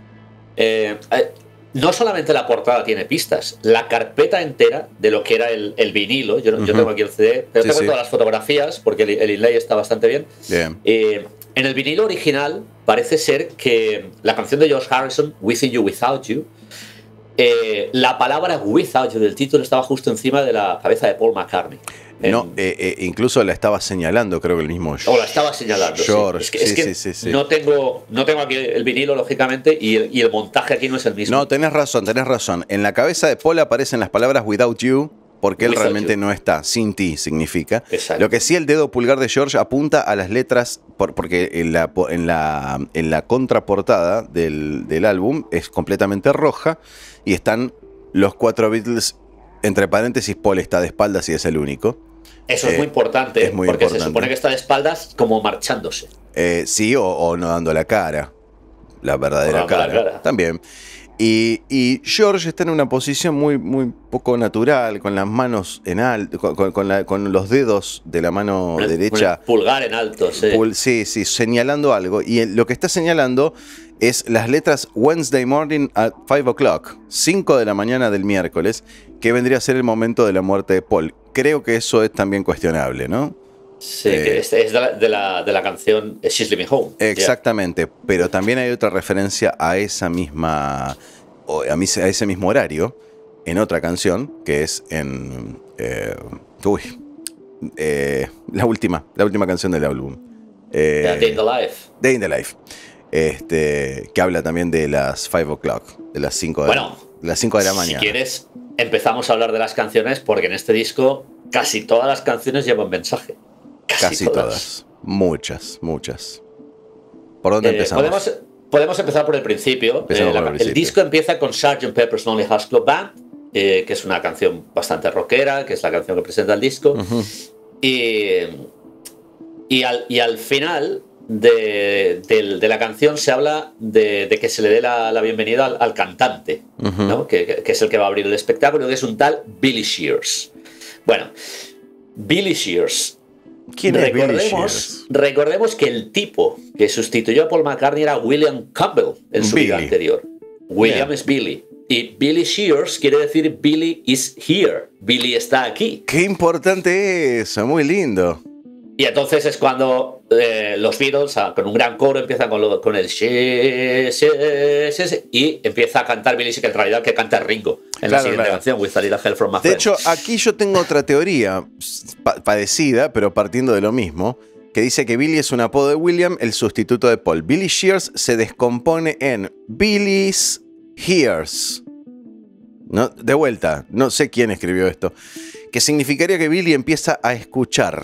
S2: No solamente la portada tiene pistas, la carpeta entera de lo que era el vinilo. Yo tengo aquí el CD, pero tengo todas las fotografías porque el inlay está bastante bien. En el vinilo original parece ser que la canción de George Harrison, Within You Without You, la palabra Without You del título estaba justo encima de la cabeza de Paul McCartney.
S1: No, incluso la estaba señalando, creo que el mismo
S2: la estaba señalando.
S1: George.
S2: Sí. No tengo aquí el vinilo, lógicamente, y el montaje aquí no es el mismo.
S1: No, tenés razón. En la cabeza de Paul aparecen las palabras Without You, porque él realmente no está. Sin ti significa.
S2: Exacto.
S1: Lo que sí, el dedo pulgar de George apunta a las letras, porque en la contraportada del álbum es completamente roja y están los 4 Beatles, entre paréntesis. Paul está de espaldas y es el único.
S2: Eso es muy importante,
S1: es muy
S2: porque
S1: importante.
S2: se supone que está de espaldas como marchándose.
S1: Sí, o no dando la cara. La verdadera cara. También. Y George está en una posición muy, muy poco natural, con las manos en alto, con los dedos de la mano derecha.
S2: Pulgar en alto, sí.
S1: Sí, señalando algo. Y lo que está señalando es las letras Wednesday morning at 5 o'clock, 5 de la mañana del miércoles, que vendría a ser el momento de la muerte de Paul. Creo que eso es también cuestionable, ¿no?
S2: Sí, que es de la canción She's Living Home.
S1: Exactamente, pero también hay otra referencia a ese mismo horario en otra canción, que es en la última canción del álbum.
S2: Day in the Life.
S1: Day in the Life. Que habla también de las 5 o'clock, de las 5 de la mañana.
S2: Si quieres, empezamos a hablar de las canciones, porque en este disco casi todas las canciones llevan mensaje. Casi todas.
S1: Muchas. ¿Por dónde empezamos?
S2: Podemos empezar por el principio. El disco empieza con Sgt. Pepper's Lonely Hearts Club Band, que es una canción bastante rockera, que es la canción que presenta el disco. Uh-huh. Y al final de la canción se habla de que se le dé la bienvenida al cantante, uh-huh, ¿no? que es el que va a abrir el espectáculo, que es un tal Billy Shears. Bueno, Billy Shears.
S1: ¿Quién es Billy Shears?
S2: Recordemos que el tipo que sustituyó a Paul McCartney era William Campbell en su vida anterior. William es Billy. Y Billy Shears quiere decir Billy is here. Billy está aquí.
S1: Qué importante eso, muy lindo.
S2: Y entonces es cuando los Beatles, con un gran coro, empiezan con el y empieza a cantar Billy, que en realidad que canta Ringo en la siguiente canción, With a Little Help from My Friends.
S1: De hecho, aquí yo tengo otra teoría parecida, pero partiendo de lo mismo, que dice que Billy es un apodo de William, el sustituto de Paul. Billy Shears se descompone en Billy's Hears. ¿No? De vuelta, no sé quién escribió esto. Que significaría que Billy empieza a escuchar.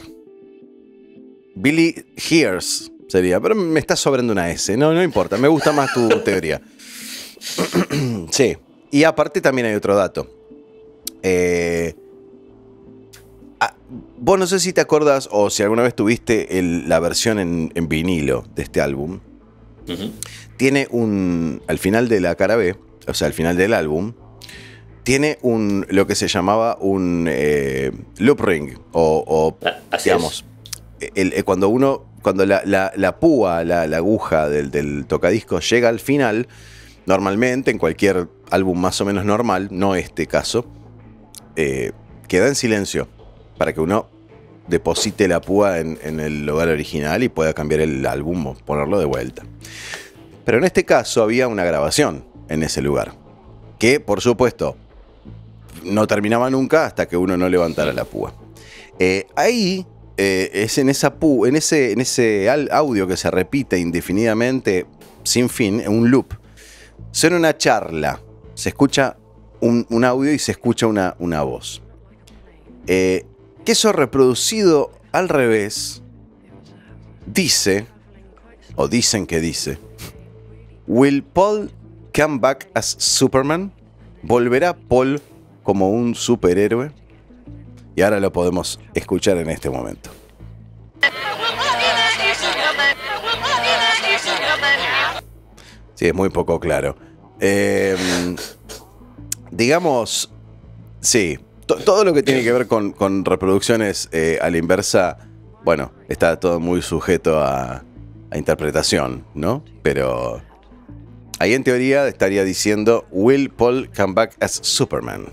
S1: Billy Hears sería, pero me está sobrando una S. No importa, me gusta más tu teoría. Sí. Y aparte también hay otro dato. Vos no sé si te acordás o si alguna vez tuviste la versión en vinilo de este álbum. Uh-huh. Tiene al final de la cara B, o sea, al final del álbum, tiene lo que se llamaba un loop ring. Digamos, cuando la púa, la aguja del tocadiscos llega al final, normalmente en cualquier álbum más o menos normal, no este caso, queda en silencio para que uno deposite la púa en el lugar original y pueda cambiar el álbum o ponerlo de vuelta. Pero en este caso había una grabación en ese lugar, que por supuesto no terminaba nunca hasta que uno no levantara la púa. Ahí es en ese audio que se repite indefinidamente, sin fin, un loop. Suena una charla, se escucha un audio y se escucha una voz. Que eso reproducido al revés dice, o dicen que dice, ¿Will Paul come back as Superman? ¿Volverá Paul como un superhéroe? Y ahora lo podemos escuchar en este momento. Sí, es muy poco claro. Digamos, sí, todo lo que tiene que ver con reproducciones a la inversa, bueno, está todo muy sujeto a interpretación, ¿no? Pero ahí en teoría estaría diciendo Will Paul come back as Superman.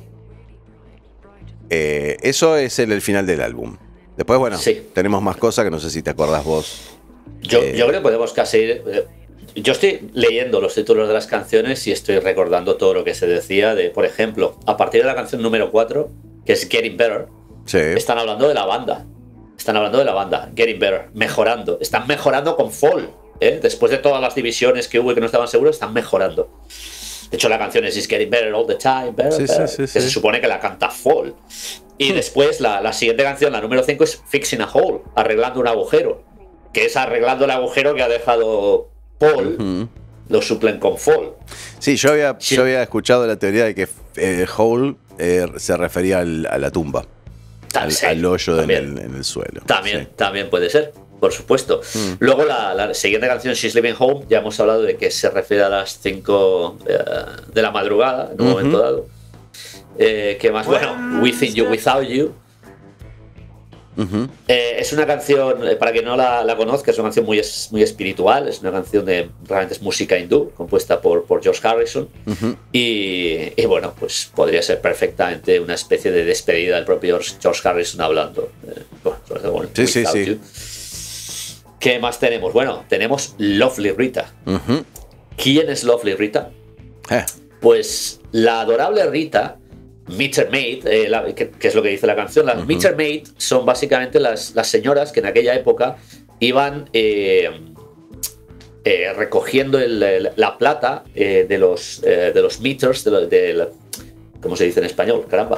S1: Eso es el final del álbum. Después, bueno, sí, tenemos más cosas que no sé si te acordás vos.
S2: Yo creo que podemos casi... yo estoy leyendo los títulos de las canciones y estoy recordando todo lo que se decía de, por ejemplo, a partir de la canción número 4, que es Getting Better, sí, están hablando de la banda. Getting Better, mejorando. Están mejorando con Fall. Después de todas las divisiones que hubo y que no estaban seguros, están mejorando. De hecho, la canción es It's Getting Better All the Time, better. Que se supone que la canta Fall. Y después la siguiente canción, la número 5, es Fixing a Hole, arreglando un agujero. Que es arreglando el agujero que ha dejado Paul, uh-huh, lo suplen con Fall.
S1: Sí, yo había escuchado la teoría de que Hole se refería a la tumba, al hoyo en el suelo.
S2: También puede ser. Por supuesto. Luego la siguiente canción, She's Leaving Home, ya hemos hablado de que se refiere a las 5 de la madrugada, en un momento dado. ¿Qué más? Bueno, Within You, Without You. Uh-huh. Es una canción, para quien no la conozca, es una canción muy espiritual, es una canción realmente es música hindú, compuesta por George Harrison. Uh-huh. Y bueno, pues podría ser perfectamente una especie de despedida del propio George Harrison hablando.
S1: Sí.
S2: ¿Qué más tenemos? Bueno, tenemos Lovely Rita. Uh-huh. ¿Quién es Lovely Rita? Pues la adorable Rita, Meter Maid, que es lo que dice la canción. Las uh-huh, Meter Maid son básicamente las señoras que en aquella época iban recogiendo la plata de los meters, ¿cómo se dice en español? Caramba.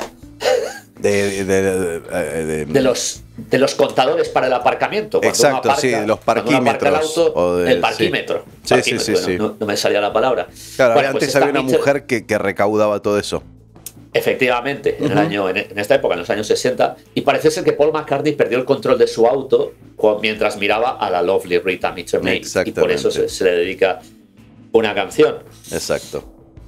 S2: De los contadores para el aparcamiento. Cuando
S1: exacto,
S2: aparca,
S1: sí, los parquímetros.
S2: El parquímetro.
S1: Sí. Sí.
S2: No me salía la palabra.
S1: Claro,
S2: bueno,
S1: antes había una mujer que recaudaba todo eso.
S2: Efectivamente, en esta época, en los años 60, y parece ser que Paul McCartney perdió el control de su auto mientras miraba a la Lovely Rita Meets Her Maid, y por eso se le dedica una canción.
S1: Exacto.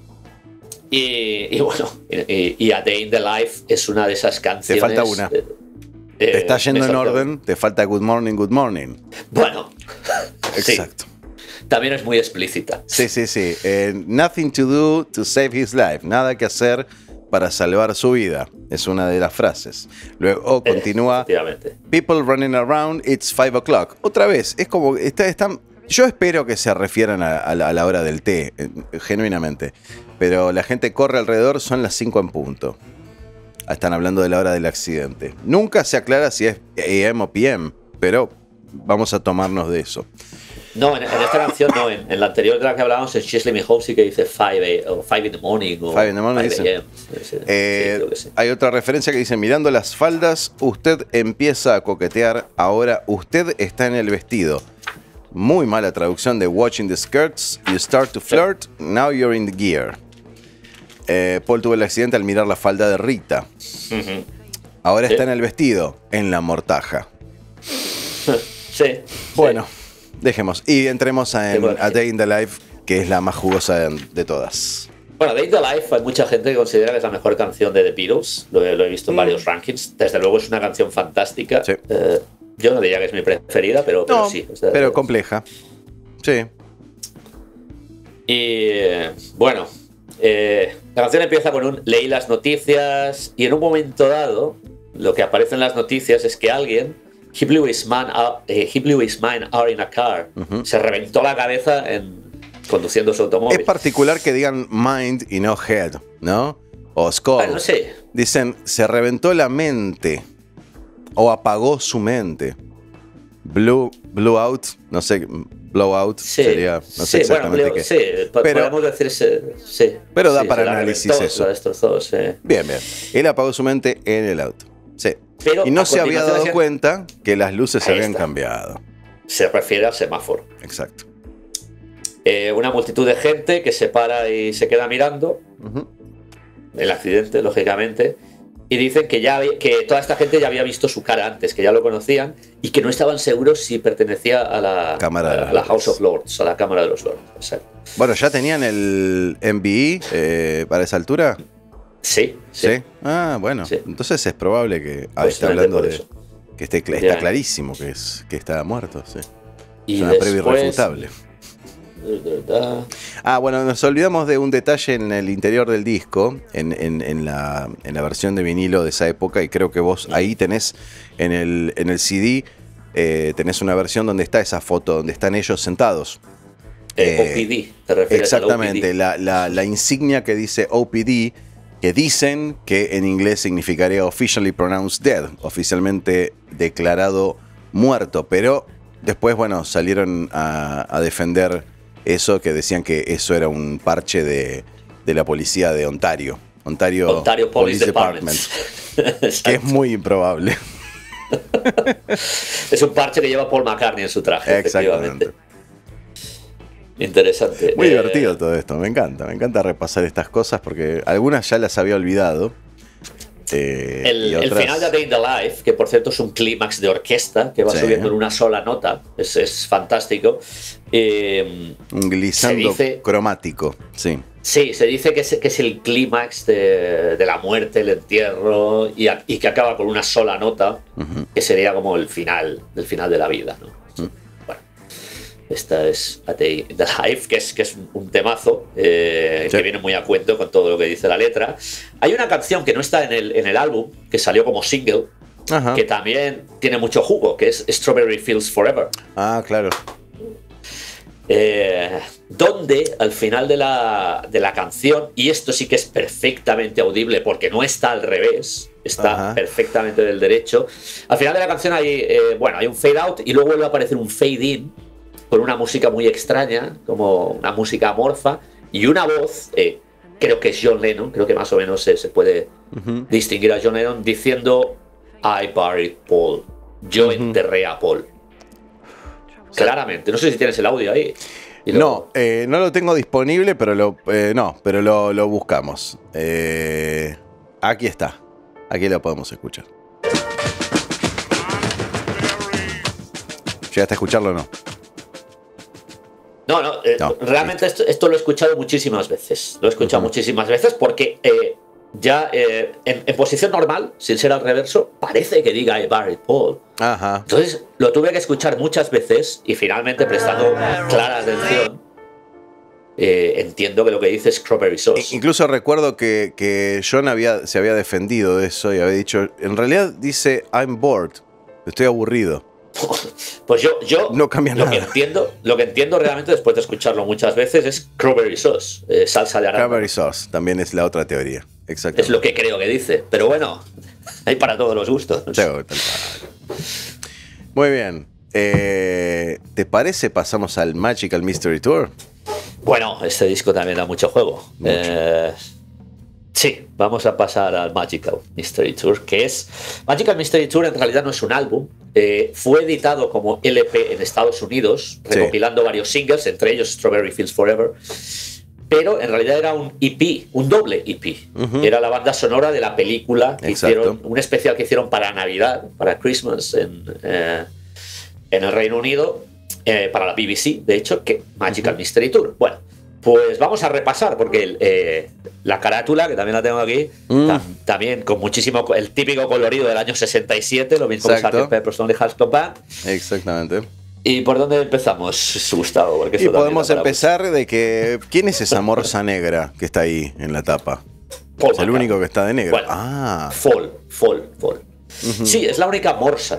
S2: Y bueno, y A Day in the Life es una de esas canciones.
S1: Te falta una. Te está yendo en orden, te falta Good Morning, Good Morning.
S2: Bueno,
S1: exacto.
S2: Sí. También es muy explícita.
S1: Sí. Nothing to do to save his life. Nada que hacer para salvar su vida. Es una de las frases. Luego continúa. People running around, it's 5 o'clock. Otra vez, es como. Yo espero que se refieran a la hora del té, genuinamente. Pero la gente corre alrededor, son las 5 en punto. Están hablando de la hora del accidente. Nunca se aclara si es AM o PM, pero vamos a tomarnos de eso.
S2: No, en esta canción no, en la anterior de la que hablábamos, en She's Leaving Home sí que dice 5 in the morning o
S1: 5 in the morning
S2: 5
S1: dice.
S2: AM. Sí, creo que sí.
S1: Hay otra referencia que dice, mirando las faldas, usted empieza a coquetear, ahora usted está en el vestido. Muy mala traducción de Watching the skirts, you start to flirt, now you're in the gear. Paul tuvo el accidente al mirar la falda de Rita. Ahora está en el vestido, en la mortaja.
S2: Sí.
S1: Bueno, dejemos. Y entremos a Day in the Life, que es la más jugosa de todas.
S2: Bueno, Day in the Life hay mucha gente que considera que es la mejor canción de The Beatles. Lo he visto en varios rankings. Desde luego es una canción fantástica. Sí. Yo no diría que es mi preferida, pero sí. O sea,
S1: pero compleja. Sí.
S2: Y bueno, la canción empieza con leí las noticias y en un momento dado lo que aparece en las noticias es que alguien, he blew his mind out in a car, se reventó la cabeza conduciendo su automóvil.
S1: Es particular que digan mind y no head, ¿no? O skull.
S2: Bueno, sí.
S1: Dicen, se reventó la mente o apagó su mente. Blew out, no sé, blowout sería, no sé exactamente qué.
S2: Sí, podemos decir sí.
S1: Pero da para análisis eso.
S2: La destrozó, sí.
S1: Bien. Él apagó su mente en el auto. Sí. Pero y no se había dado cuenta que las luces se habían cambiado.
S2: Se refiere al semáforo.
S1: Exacto.
S2: Una multitud de gente que se para y se queda mirando el accidente, lógicamente. Y dicen que toda esta gente ya había visto su cara antes, que ya lo conocían y que no estaban seguros si pertenecía a la House of Lords, a la Cámara de los Lords. Exacto.
S1: Bueno, ¿ya tenían el MBE para esa altura?
S2: Sí.
S1: Ah, bueno. Sí. Entonces es probable que esté hablando de que está clarísimo que está muerto. Sí.
S2: Y
S1: es una prueba irrefutable. Bueno, nos olvidamos de un detalle en el interior del disco, en la versión de vinilo de esa época, y creo que vos ahí tenés en el CD, tenés una versión donde está esa foto, donde están ellos sentados.
S2: OPD, ¿te refieres?
S1: Exactamente, la insignia que dice OPD, que dicen que en inglés significaría Officially Pronounced Dead, oficialmente declarado muerto, pero después, bueno, salieron a defender eso, que decían que eso era un parche de la policía de Ontario Police Department. Que es muy improbable.
S2: Es un parche que lleva Paul McCartney en su traje.
S1: Exactamente.
S2: Interesante.
S1: Muy divertido todo esto, me encanta repasar estas cosas porque algunas ya las había olvidado.
S2: El final de A Day in the Life, que por cierto es un clímax de orquesta que va subiendo en una sola nota, es fantástico.
S1: Un glissando cromático, sí.
S2: Sí, se dice que es el clímax de la muerte, el entierro, y que acaba con una sola nota, que sería como el final de la vida, ¿no? Bueno, esta es A Day in the Life, que es un temazo, que viene muy a cuento con todo lo que dice la letra. Hay una canción que no está en el álbum, que salió como single, que también tiene mucho jugo, que es Strawberry Fields Forever.
S1: Ah, claro.
S2: Donde al final de la canción, y esto sí que es perfectamente audible porque no está al revés, está perfectamente del derecho, al final de la canción hay un fade out y luego vuelve a aparecer un fade in, con una música muy extraña, como una música amorfa, y una voz, creo que es John Lennon, creo que más o menos se puede distinguir a John Lennon diciendo I buried Paul, yo enterré a Paul. Claramente, no sé si tienes el audio ahí.
S1: No, no lo tengo disponible, pero lo buscamos. Aquí está, aquí lo podemos escuchar. ¿Llegaste a escucharlo o no?
S2: No, realmente esto lo he escuchado muchísimas veces. Lo he escuchado muchísimas veces porque ya en posición normal, sin ser al reverso, parece que diga I buried Paul.
S1: Ajá.
S2: Entonces lo tuve que escuchar muchas veces y finalmente, prestando clara atención, entiendo que lo que dice es Strawberry Sauce.
S1: Incluso recuerdo que John se había defendido de eso y había dicho, en realidad dice I'm bored, estoy aburrido.
S2: Pues yo
S1: no cambia
S2: lo
S1: nada.
S2: Lo que entiendo realmente después de escucharlo muchas veces es Strawberry Sauce, salsa de arándano.
S1: Strawberry Sauce también es la otra teoría. Exactamente.
S2: Es lo que creo que dice, pero bueno, hay para todos los gustos.
S1: Muy bien. ¿Te parece pasamos al Magical Mystery Tour?
S2: Bueno, este disco también da mucho juego. Sí, vamos a pasar al Magical Mystery Tour, que es... Magical Mystery Tour en realidad no es un álbum, fue editado como LP en Estados Unidos, recopilando varios singles, entre ellos Strawberry Fields Forever, pero en realidad era un EP, un doble EP. Era la banda sonora de la película que hicieron, un especial que hicieron para Navidad, para Christmas en el Reino Unido, para la BBC, de hecho, que Magical Mystery Tour. Bueno, pues vamos a repasar, porque la carátula, que también la tengo aquí, también con muchísimo, el típico colorido del año 67, lo mismo que Sgt. Pepper's Lonely Hearts Club Band.
S1: Exactamente.
S2: ¿Y por dónde empezamos, Gustavo? Porque
S1: y podemos empezar de que... ¿Quién es esa morsa negra que está ahí en la tapa? Es el único que está de negro.
S2: Bueno, Fall. Sí, es la única morsa.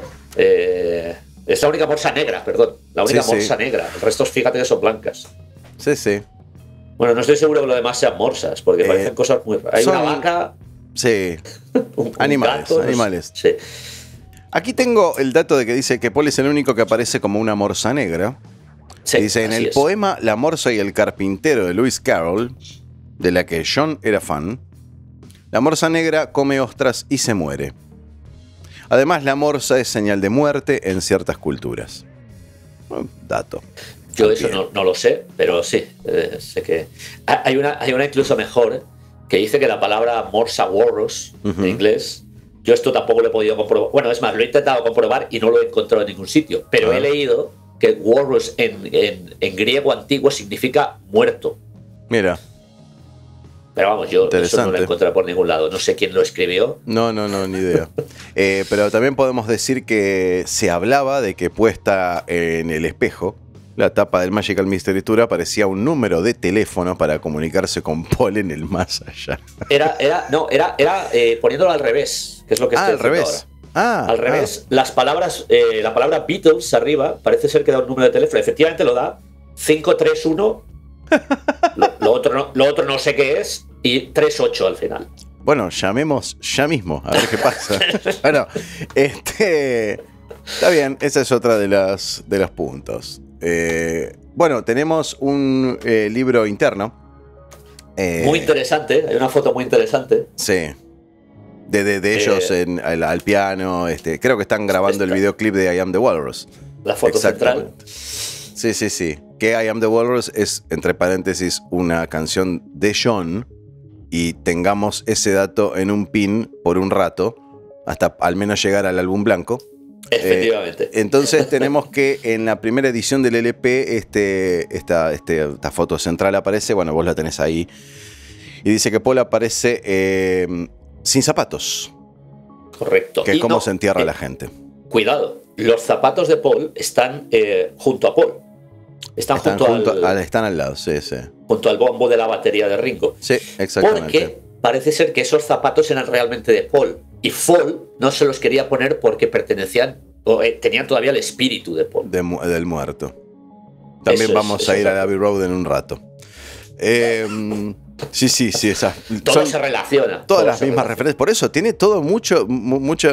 S2: Es la única morsa negra, perdón. La única morsa negra. El resto, fíjate que son blancas.
S1: Sí.
S2: Bueno, no estoy seguro que lo demás sean morsas, porque parecen cosas muy raras. Hay una vaca.
S1: Sí. Animales.
S2: Animales. Sí.
S1: Aquí tengo el dato de que dice que Paul es el único que aparece como una morsa negra. Sí, dice, en el poema La morsa y el carpintero de Lewis Carroll, de la que John era fan, la morsa negra come ostras y se muere. Además, la morsa es señal de muerte en ciertas culturas. Dato.
S2: Yo eso no lo sé, pero sí, sé que... Hay una incluso mejor, que dice que la palabra morsa walrus, en inglés, yo esto tampoco lo he podido comprobar. Bueno, es más, lo he intentado comprobar y no lo he encontrado en ningún sitio, pero he leído que walrus en griego antiguo significa muerto.
S1: Mira.
S2: Pero vamos, yo eso no lo he encontrado por ningún lado. No sé quién lo escribió.
S1: No, ni idea. Pero también podemos decir que se hablaba de que puesta en el espejo, la tapa del Magical Mystery Tour, aparecía un número de teléfono para comunicarse con Paul en el más allá.
S2: Era poniéndolo al revés, que es lo que estoy haciendo ahora. Al revés, las palabras, la palabra Beatles arriba parece ser que da un número de teléfono. Efectivamente lo da, 531. Lo otro no sé qué es, y 38 al final.
S1: Bueno, llamemos ya mismo, a ver qué pasa. Bueno, está bien, esa es otra de los puntos. Bueno, tenemos un libro interno.
S2: Muy interesante, hay una foto muy interesante.
S1: Sí. De ellos al piano. Creo que están grabando el videoclip de I Am the Walrus.
S2: La foto central.
S1: Sí. Que I Am the Walrus es, entre paréntesis, una canción de John. Y tengamos ese dato en un pin por un rato, hasta al menos llegar al álbum blanco.
S2: Efectivamente.
S1: Entonces tenemos que en la primera edición del LP esta foto central aparece, bueno, vos la tenés ahí, y dice que Paul aparece sin zapatos.
S2: Correcto.
S1: Que es como se entierra la gente.
S2: Cuidado, los zapatos de Paul están junto a Paul. Están
S1: al lado, sí.
S2: Junto al bombo de la batería de Ringo.
S1: Sí, exactamente.
S2: Porque parece ser que esos zapatos eran realmente de Paul. Y Paul no se los quería poner porque pertenecían, o tenían todavía el espíritu de Paul.
S1: Del muerto. También vamos a ir a Abbey Road en un rato. Sí.
S2: Todo se relaciona.
S1: Todas las mismas referencias. Por eso tiene todo mucho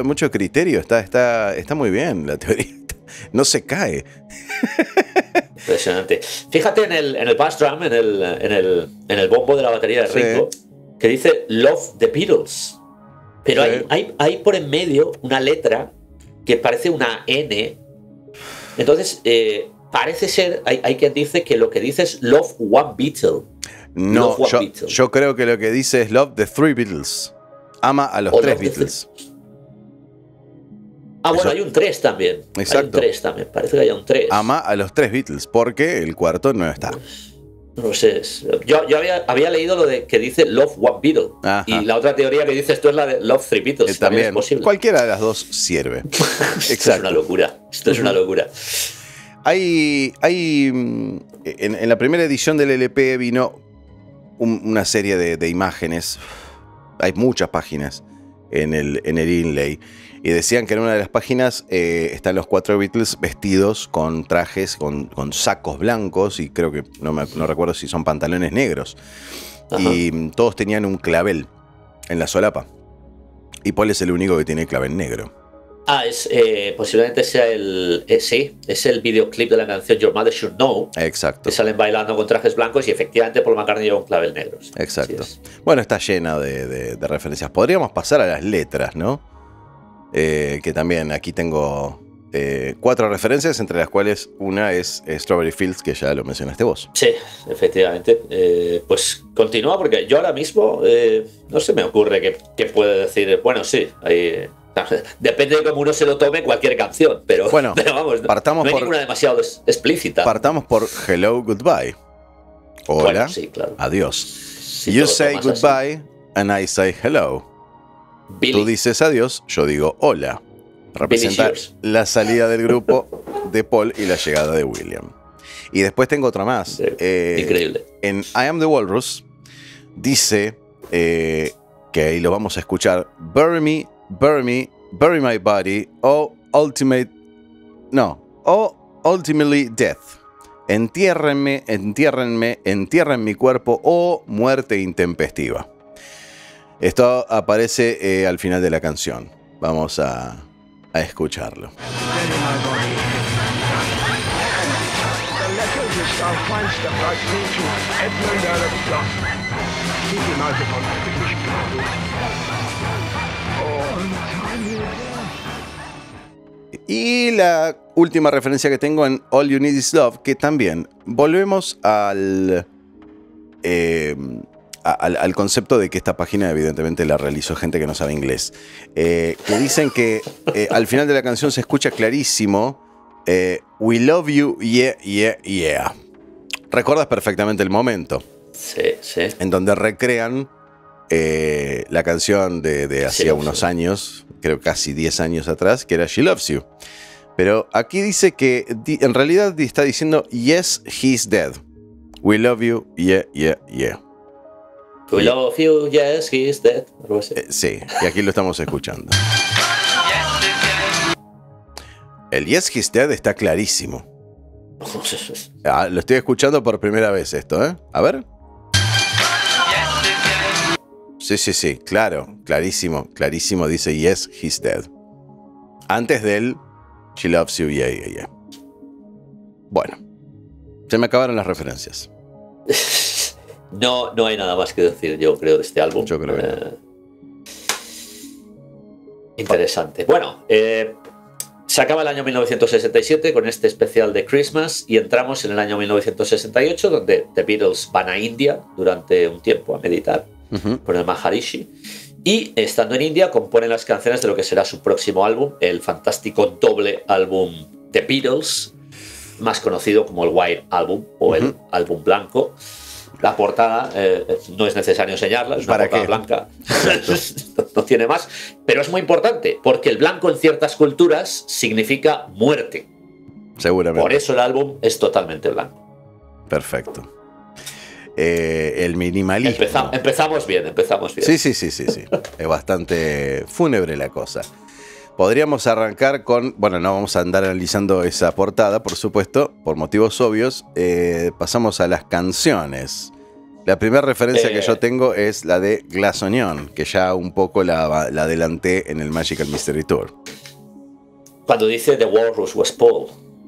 S1: criterio. Está muy bien la teoría. No se cae.
S2: Impresionante. Fíjate en el bass drum, en el bombo de la batería de Ringo, que dice Love the Beatles. Pero hay por en medio una letra que parece una N. Entonces, parece ser, hay quien dice que lo que dice es Love One Beatle.
S1: No, yo creo que lo que dice es Love the Three Beatles. Ama a los tres Beatles.
S2: Bueno, hay un 3 también.
S1: Exacto.
S2: Hay un 3 también, parece que hay un 3.
S1: Ama a los tres Beatles, porque el cuarto no está.
S2: No lo sé. Yo había leído lo de que dice Love One Beatle.
S1: Ajá.
S2: Y la otra teoría que dice esto es la de Love Three Beatles.
S1: También
S2: es posible.
S1: Cualquiera de las dos sirve.
S2: Esto es una locura. Esto es una locura.
S1: Hay en la primera edición del LP vino una serie de imágenes. Hay muchas páginas en el inlay. Y decían que en una de las páginas están los cuatro Beatles vestidos con trajes, con sacos blancos, y creo que no recuerdo si son pantalones negros. Ajá. Y todos tenían un clavel en la solapa. Y Paul es el único que tiene clavel negro.
S2: Posiblemente sea es el videoclip de la canción Your Mother Should Know.
S1: Exacto.
S2: Que salen bailando con trajes blancos y efectivamente Paul McCartney lleva un clavel negro. Sí.
S1: Exacto. Bueno, está llena de referencias. Podríamos pasar a las letras, ¿no? Que también aquí tengo 4 referencias, entre las cuales una es Strawberry Fields, que ya lo mencionaste vos.
S2: Sí, efectivamente. Pues continúa, porque yo ahora mismo no se me ocurre que puede decir. Bueno, sí, depende de cómo uno se lo tome cualquier canción, pero vamos, no hay ninguna demasiado explícita.
S1: Partamos por Hello, Goodbye. Hola,
S2: bueno, sí, claro.
S1: Adiós.
S2: Sí,
S1: you say goodbye así. And I say hello.
S2: Billy.
S1: Tú dices adiós, yo digo hola. Representa la salida del grupo de Paul y la llegada de William. Y después tengo otra más.
S2: Increíble.
S1: En I Am the Walrus dice, que ahí lo vamos a escuchar, bury me, bury my body, ultimately death. Entiérrenme, entierren mi cuerpo, o muerte intempestiva. Esto aparece al final de la canción. Vamos a escucharlo. Y la última referencia que tengo en All You Need Is Love, que también volvemos al concepto de que esta página evidentemente la realizó gente que no sabe inglés, que dicen que al final de la canción se escucha clarísimo We love you, yeah, yeah, yeah. ¿Recuerdas perfectamente el momento?
S2: Sí.
S1: En donde recrean la canción de hacía unos años, creo casi 10 años atrás, que era She Loves You. Pero aquí dice que en realidad está diciendo Yes, he's dead. We love you, yeah, yeah, yeah.
S2: We love you, yes, he's dead.
S1: Sí, y aquí lo estamos escuchando. El Yes, he's dead está clarísimo. Lo estoy escuchando por primera vez esto, ¿eh? A ver. Sí, claro, clarísimo, dice Yes, he's dead. Antes del She loves you, yeah, yeah, yeah. Bueno, se me acabaron las referencias.
S2: No hay nada más que decir, yo creo, de este álbum.
S1: Yo creo que
S2: interesante. Bueno, se acaba el año 1967 con este especial de Christmas y entramos en el año 1968, donde The Beatles van a India durante un tiempo a meditar con el Maharishi. Y estando en India componen las canciones de lo que será su próximo álbum, el fantástico doble álbum The Beatles, más conocido como el White Album o el álbum blanco. La portada, no es necesario enseñarla, es una portada blanca, no tiene más, pero es muy importante, porque el blanco en ciertas culturas significa muerte.
S1: Seguramente.
S2: Por eso el álbum es totalmente blanco.
S1: Perfecto. El minimalismo.
S2: Empezamos bien.
S1: Sí. Es bastante fúnebre la cosa. Podríamos arrancar con... Bueno, no vamos a andar analizando esa portada, por supuesto, por motivos obvios. Pasamos a las canciones. La primera referencia que yo tengo es la de Glass Onion, que ya un poco la adelanté en el Magical Mystery Tour.
S2: Cuando dice The Walrus was Paul.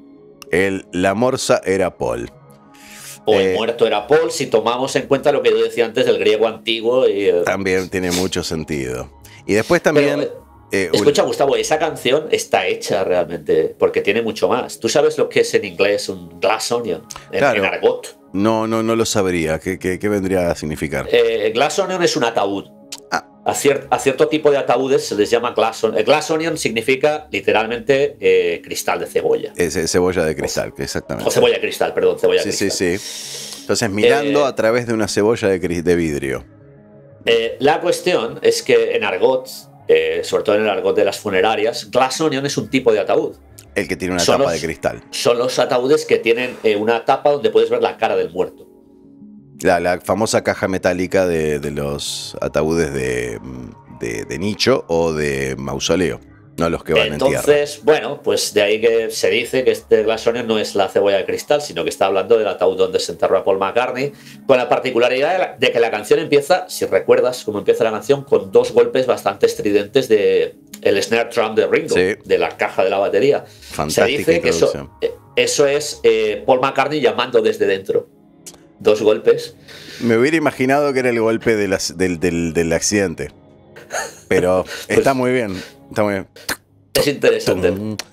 S1: La morsa era Paul.
S2: O el muerto era Paul, si tomamos en cuenta lo que yo decía antes del griego antiguo.
S1: También tiene mucho sentido. Y después también...
S2: escucha, Gustavo, esa canción está hecha realmente, porque tiene mucho más. ¿Tú sabes lo que es en inglés un glass onion?
S1: Claro.
S2: En argot.
S1: No lo sabría. ¿Qué vendría a significar?
S2: Glass onion es un ataúd. A cierto tipo de ataúdes se les llama glass onion. Glass onion significa literalmente cristal de cebolla.
S1: Es cebolla de cristal, exactamente.
S2: O cebolla de cristal, perdón, cebolla de cristal.
S1: Sí. Entonces, mirando a través de una cebolla de vidrio.
S2: La cuestión es que en argot, sobre todo en el argot de las funerarias, glass onion es un tipo de ataúd.
S1: El que tiene una tapa de cristal.
S2: Son los ataúdes que tienen una tapa donde puedes ver la cara del muerto.
S1: La famosa caja metálica de los ataúdes de nicho o de mausoleo, no los que van en tierra.
S2: Entonces, bueno, pues de ahí que se dice que este glass onion no es la cebolla de cristal, sino que está hablando del ataúd donde se enterró a Paul McCartney, con la particularidad de que la canción empieza, si recuerdas cómo empieza la canción, con 2 golpes bastante estridentes de el snare drum de Ringo,
S1: sí,
S2: de la caja de la batería.
S1: Fantástica.
S2: Se dice que eso es Paul McCartney llamando desde dentro. 2 golpes.
S1: Me hubiera imaginado que era el golpe del accidente. Pero está muy bien. Está muy bien.
S2: Es interesante.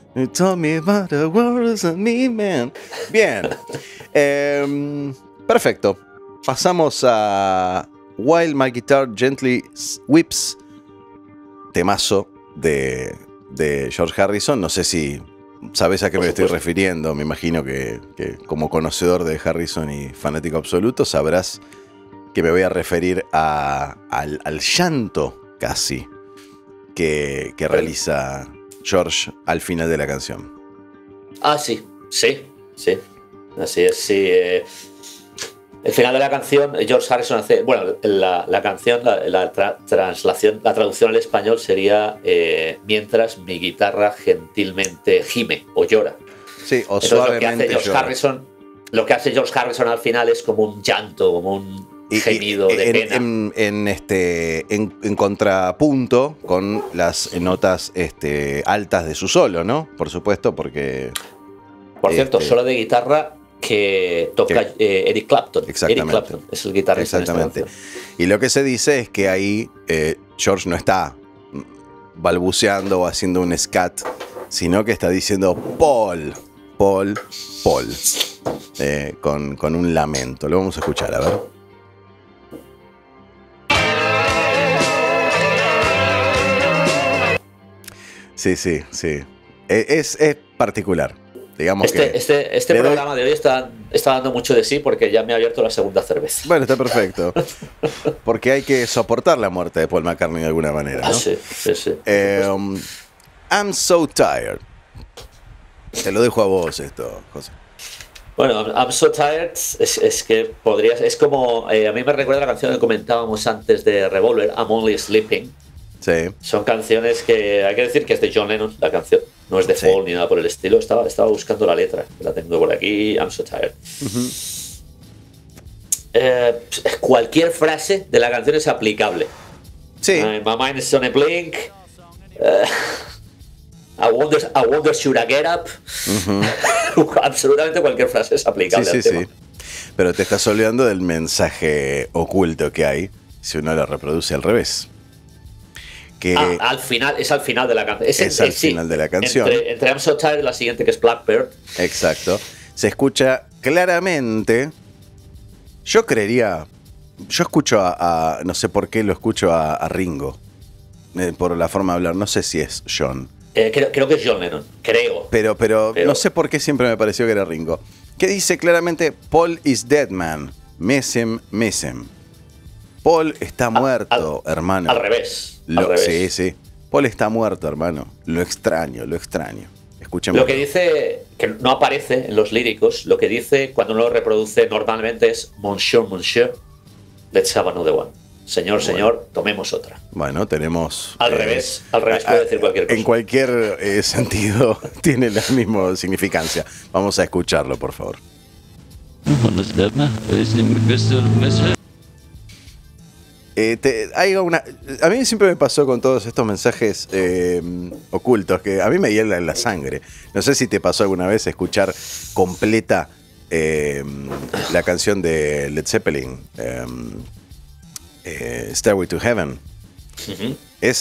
S1: Bien. Perfecto. Pasamos a While My Guitar Gently Weeps. Temazo de George Harrison. No sé si sabes a qué me estoy refiriendo. Me imagino que como conocedor de Harrison y fanático absoluto sabrás que me voy a referir al llanto casi que realiza George al final de la canción.
S2: Ah, sí. Así es, sí. El final de la canción, George Harrison hace... Bueno, la canción, la traducción al español sería mientras mi guitarra gentilmente gime o llora.
S1: Sí, o
S2: entonces,
S1: suavemente
S2: lo que hace George Harrison al final es como un llanto, como un gemido de pena.
S1: En contrapunto con las notas altas de su solo, ¿no? Por supuesto, porque...
S2: Por cierto, solo de guitarra que toca Eric Clapton.
S1: Exactamente.
S2: Eric Clapton es el guitarrista.
S1: Exactamente. Y lo que se dice es que ahí George no está balbuceando o haciendo un scat, sino que está diciendo Paul, con un lamento. Lo vamos a escuchar, a ver. Sí. Es particular. Digamos
S2: este programa de hoy está dando mucho de sí porque ya me ha abierto la segunda cerveza.
S1: Bueno, está perfecto. Porque hay que soportar la muerte de Paul McCartney de alguna manera, ¿no?
S2: Sí.
S1: I'm so tired. Te lo dejo a vos esto, José.
S2: Bueno, I'm so tired es que podrías... Es como... a mí me recuerda la canción que comentábamos antes de Revolver, I'm Only Sleeping.
S1: Sí.
S2: Son canciones que hay que decir que es de John Lennon, la canción. No es de Paul ni nada por el estilo. Estaba buscando la letra. La tengo por aquí. I'm so tired. Cualquier frase de la canción es aplicable.
S1: Sí.
S2: My mind is on a blink. I wonder should I get up. Absolutamente cualquier frase es aplicable al tema.
S1: Pero te estás olvidando del mensaje oculto que hay si uno lo reproduce al revés. Que
S2: al final de la canción.
S1: Es al final de la canción.
S2: Entre I'm so tired y la siguiente, que es Blackbird.
S1: Exacto. Se escucha claramente. Yo escucho no sé por qué lo escucho a Ringo. Por la forma de hablar. No sé si es John.
S2: Creo que es John Lennon. Creo.
S1: Pero no sé por qué siempre me pareció que era Ringo. Que dice claramente: Paul is dead, man. Miss him. Paul está muerto, hermano.
S2: Al revés.
S1: Sí. Paul está muerto, hermano. Lo extraño. Escúchame.
S2: Lo que dice, que no aparece en los líricos, lo que dice cuando uno lo reproduce normalmente es Monsieur, let's have another one. Señor, tomemos otra.
S1: Bueno, tenemos...
S2: Al revés puede decir cualquier cosa.
S1: En cualquier sentido tiene la misma significancia. Vamos a escucharlo, por favor. A mí siempre me pasó con todos estos mensajes ocultos que a mí me hielan la sangre. No sé si te pasó alguna vez escuchar completa la canción de Led Zeppelin, Stairway to Heaven.
S2: Ujú.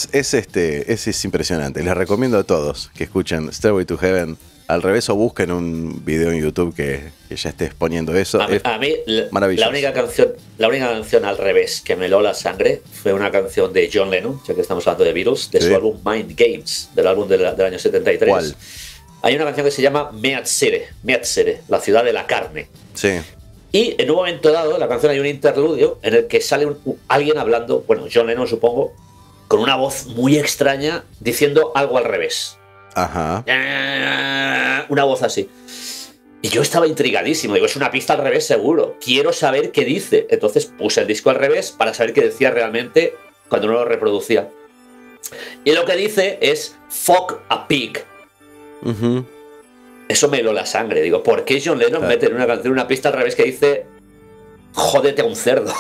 S1: Es impresionante. Les recomiendo a todos que escuchen Stairway to Heaven al revés o busquen un video en YouTube que ya esté exponiendo eso.
S2: A mí
S1: maravilloso.
S2: la única canción al revés que me heló la sangre fue una canción de John Lennon, ya que estamos hablando de Beatles, de
S1: Sí.
S2: su álbum Mind Games, del álbum del año 73.
S1: ¿Cuál?
S2: Hay una canción que se llama Meatzere, la ciudad de la carne.
S1: Sí.
S2: Y en un momento dado, la canción hay un interludio en el que sale alguien hablando, bueno, John Lennon supongo, con una voz muy extraña diciendo algo al revés.
S1: Ajá.
S2: Una voz así. Y yo estaba intrigadísimo. Digo, es una pista al revés seguro. Quiero saber qué dice. Entonces puse el disco al revés para saber qué decía realmente cuando no lo reproducía. Y lo que dice es fuck a pig.
S1: Ujú.
S2: Eso me heló la sangre. Digo, ¿por qué John Lennon mete en una canción una pista al revés que dice jódete a un cerdo?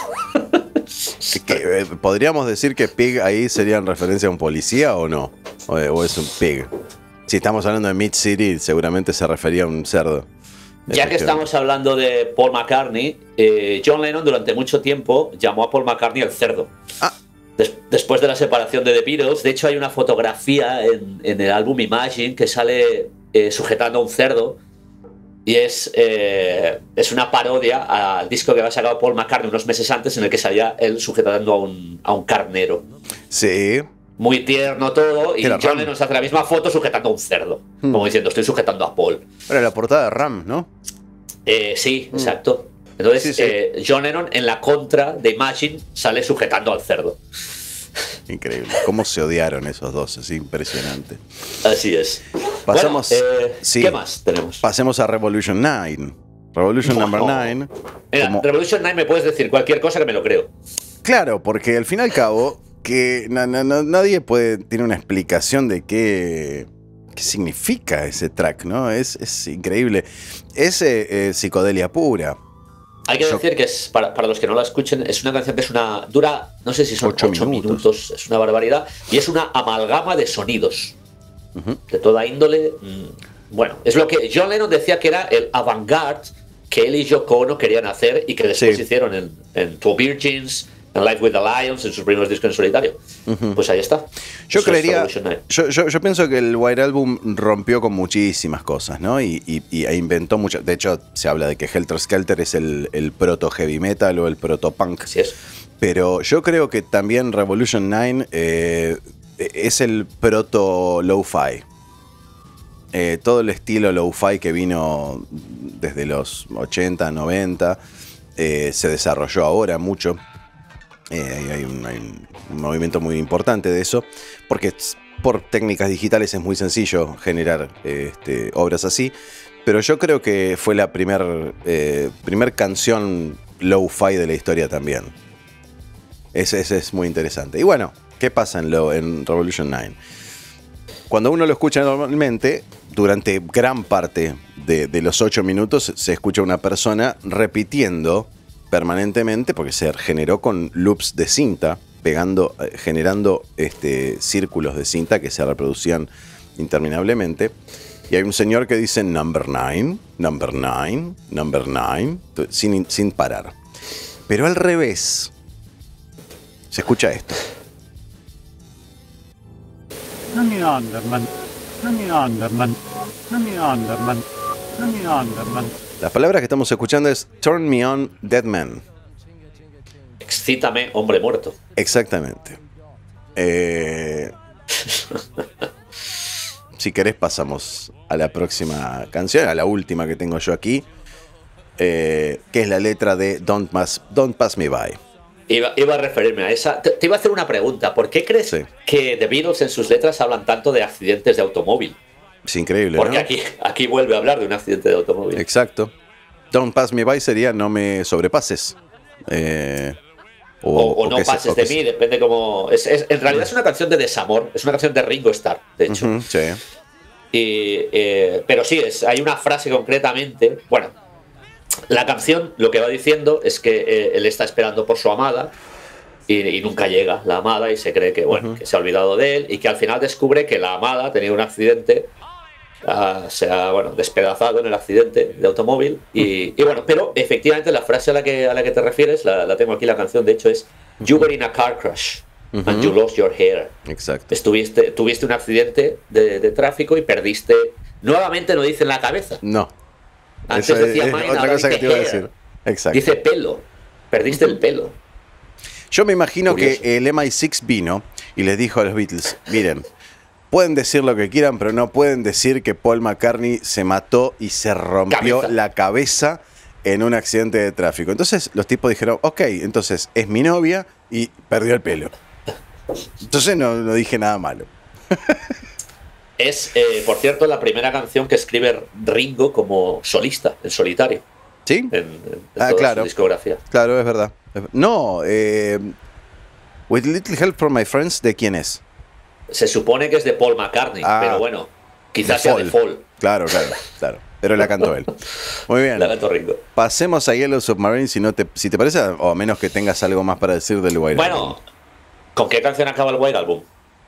S1: ¿Podríamos decir que pig ahí sería en referencia a un policía o no? ¿O es un pig? Si estamos hablando de Mid City, seguramente se refería a un cerdo.
S2: Ya que estamos hablando de Paul McCartney, John Lennon durante mucho tiempo llamó a Paul McCartney el cerdo.
S1: Ah.
S2: Después de la separación de The Beatles, de hecho hay una fotografía en el álbum Imagine que sale sujetando a un cerdo y es una parodia al disco que había sacado Paul McCartney unos meses antes en el que salía él sujetando a un carnero.
S1: Sí.
S2: Muy tierno todo, y
S1: Era
S2: John
S1: Ram.
S2: Lennon se hace la misma foto sujetando a un cerdo, como diciendo, estoy sujetando a Paul.
S1: Era la portada de Ram, ¿no?
S2: Sí, exacto. Entonces,
S1: Sí, sí.
S2: John Lennon en la contra de Imagine sale sujetando al cerdo.
S1: Increíble. ¿Cómo se odiaron esos dos? Es impresionante.
S2: Así es.
S1: Pasamos.
S2: Bueno,
S1: Sí.
S2: ¿qué más tenemos?
S1: Pasemos a Revolution 9. Revolution
S2: No.
S1: Number 9.
S2: Mira,
S1: como-
S2: Revolution 9 me puedes decir cualquier cosa que me lo creo.
S1: Claro, porque al fin y al cabo, que nadie tiene una explicación de qué significa ese track, ¿no? Es increíble. Es psicodelia pura.
S2: Hay que decir que es, para los que no la escuchen, es una canción que dura, no sé si son 8 minutos, es una barbaridad, y es una amalgama de sonidos, de toda índole. Bueno, es lo que John Lennon decía que era el avant-garde que él y Yoko Ono querían hacer y que después
S1: Sí.
S2: hicieron en Two Virgins, en Live with the Lions, en sus primeros discos en solitario. Pues ahí está.
S1: Yo
S2: Eso es
S1: creería,
S2: Revolution 9.
S1: yo pienso que el White Album rompió con muchísimas cosas, ¿no? E inventó mucho. De hecho, se habla de que Helter Skelter es el proto heavy metal o el proto punk.
S2: Así es.
S1: Pero yo creo que también Revolution 9 es el proto lo-fi. Todo el estilo lo-fi que vino desde los 80, 90, se desarrolló ahora mucho. Hay un movimiento muy importante de eso, porque por técnicas digitales es muy sencillo generar obras así, pero yo creo que fue la primer canción lo-fi de la historia también. Ese es muy interesante. Y bueno, ¿qué pasa en Revolution 9? Cuando uno lo escucha normalmente, durante gran parte de los 8 minutos se escucha una persona repitiendo permanentemente, porque se generó con loops de cinta, generando círculos de cinta que se reproducían interminablemente. Y hay un señor que dice number 9, number 9, number 9, sin parar. Pero al revés, se escucha esto.
S3: Honey Underman, Honey Underman, Honey Underman, Honey Underman.
S1: Las palabras que estamos escuchando es Turn Me On, Dead Man.
S2: Excítame, hombre muerto.
S1: Exactamente. Si querés pasamos a la próxima canción, a la última que tengo yo aquí, que es la letra de Don't Pass Me By.
S2: Iba a referirme a esa. Te iba a hacer una pregunta. ¿Por qué crees
S1: Sí.
S2: que The Beatles en sus letras hablan tanto de accidentes de automóvil?
S1: Es increíble,
S2: Porque
S1: ¿no?
S2: aquí vuelve a hablar de un accidente de automóvil.
S1: Exacto. Don't Pass Me By sería no me sobrepases.
S2: O no
S1: que se-
S2: pases
S1: o que
S2: de
S1: se-
S2: mí, depende cómo. En realidad es una canción de desamor, es una canción de Ringo Starr, de hecho.
S1: Ujú, sí.
S2: Pero sí, hay una frase concretamente. Bueno, la canción lo que va diciendo es que él está esperando por su amada y nunca llega la amada y se cree que, bueno, que se ha olvidado de él y que al final descubre que la amada ha tenido un accidente, se ha, bueno, despedazado en el accidente de automóvil y bueno, pero efectivamente la frase a la que te refieres, la tengo aquí la canción, de hecho es "You were in a car crash and you lost your hair".
S1: Exacto.
S2: Tuviste un accidente de tráfico y perdiste, nuevamente no dice en la cabeza.
S1: No.
S2: Antes
S1: Eso
S2: decía
S1: es
S2: mine,
S1: otra
S2: ahora
S1: cosa que
S2: dice
S1: te iba a
S2: hair.
S1: decir. Exacto.
S2: Dice pelo, perdiste el pelo.
S1: Yo me imagino
S2: Curioso.
S1: que el MI6 vino y les dijo a los Beatles, miren, pueden decir lo que quieran, pero no pueden decir que Paul McCartney se mató y se rompió la cabeza en un accidente de tráfico. Entonces los tipos dijeron, ok, entonces es mi novia y perdió el pelo. Entonces no dije nada malo.
S2: Es, por cierto, la primera canción que escribe Ringo como solista, en solitario,
S1: ¿Sí?
S2: en toda
S1: claro.
S2: su discografía.
S1: Claro, es verdad. No, With Little Help from My Friends, ¿de quién es?
S2: Se supone que es de Paul McCartney, pero bueno, quizás sea de Fall.
S1: Claro. Pero la cantó él. Muy bien.
S2: La cantó Ringo.
S1: Pasemos a Yellow Submarine, si te parece, o a menos que tengas algo más para decir del White Album.
S2: Bueno, ¿con qué canción acaba el White Album?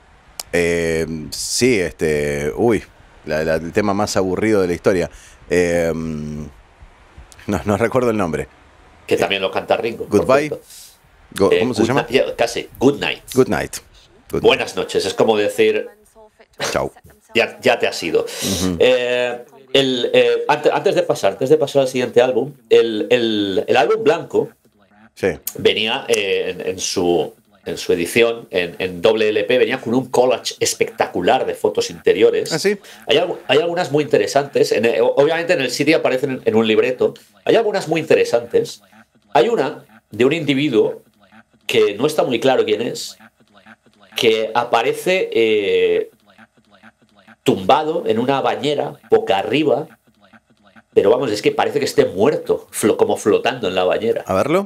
S1: Sí, el tema más aburrido de la historia. No recuerdo el nombre.
S2: Que también lo canta Ringo.
S1: Goodbye. ¿Cómo se llama?
S2: Casi. Good Night.
S1: Good Night.
S2: Buenas noches. Es como decir,
S1: chao.
S2: Ya te has ido. Antes de pasar al siguiente álbum, el álbum blanco
S1: sí.
S2: venía en su edición, en doble LP, venía con un collage espectacular de fotos interiores.
S1: ¿Ah, sí?
S2: Hay algunas muy interesantes. Obviamente en el CD aparecen en un libreto. Hay algunas muy interesantes. Hay una de un individuo que no está muy claro quién es, que aparece tumbado en una bañera, boca arriba, pero vamos, es que parece que esté muerto, como flotando en la bañera.
S1: A verlo.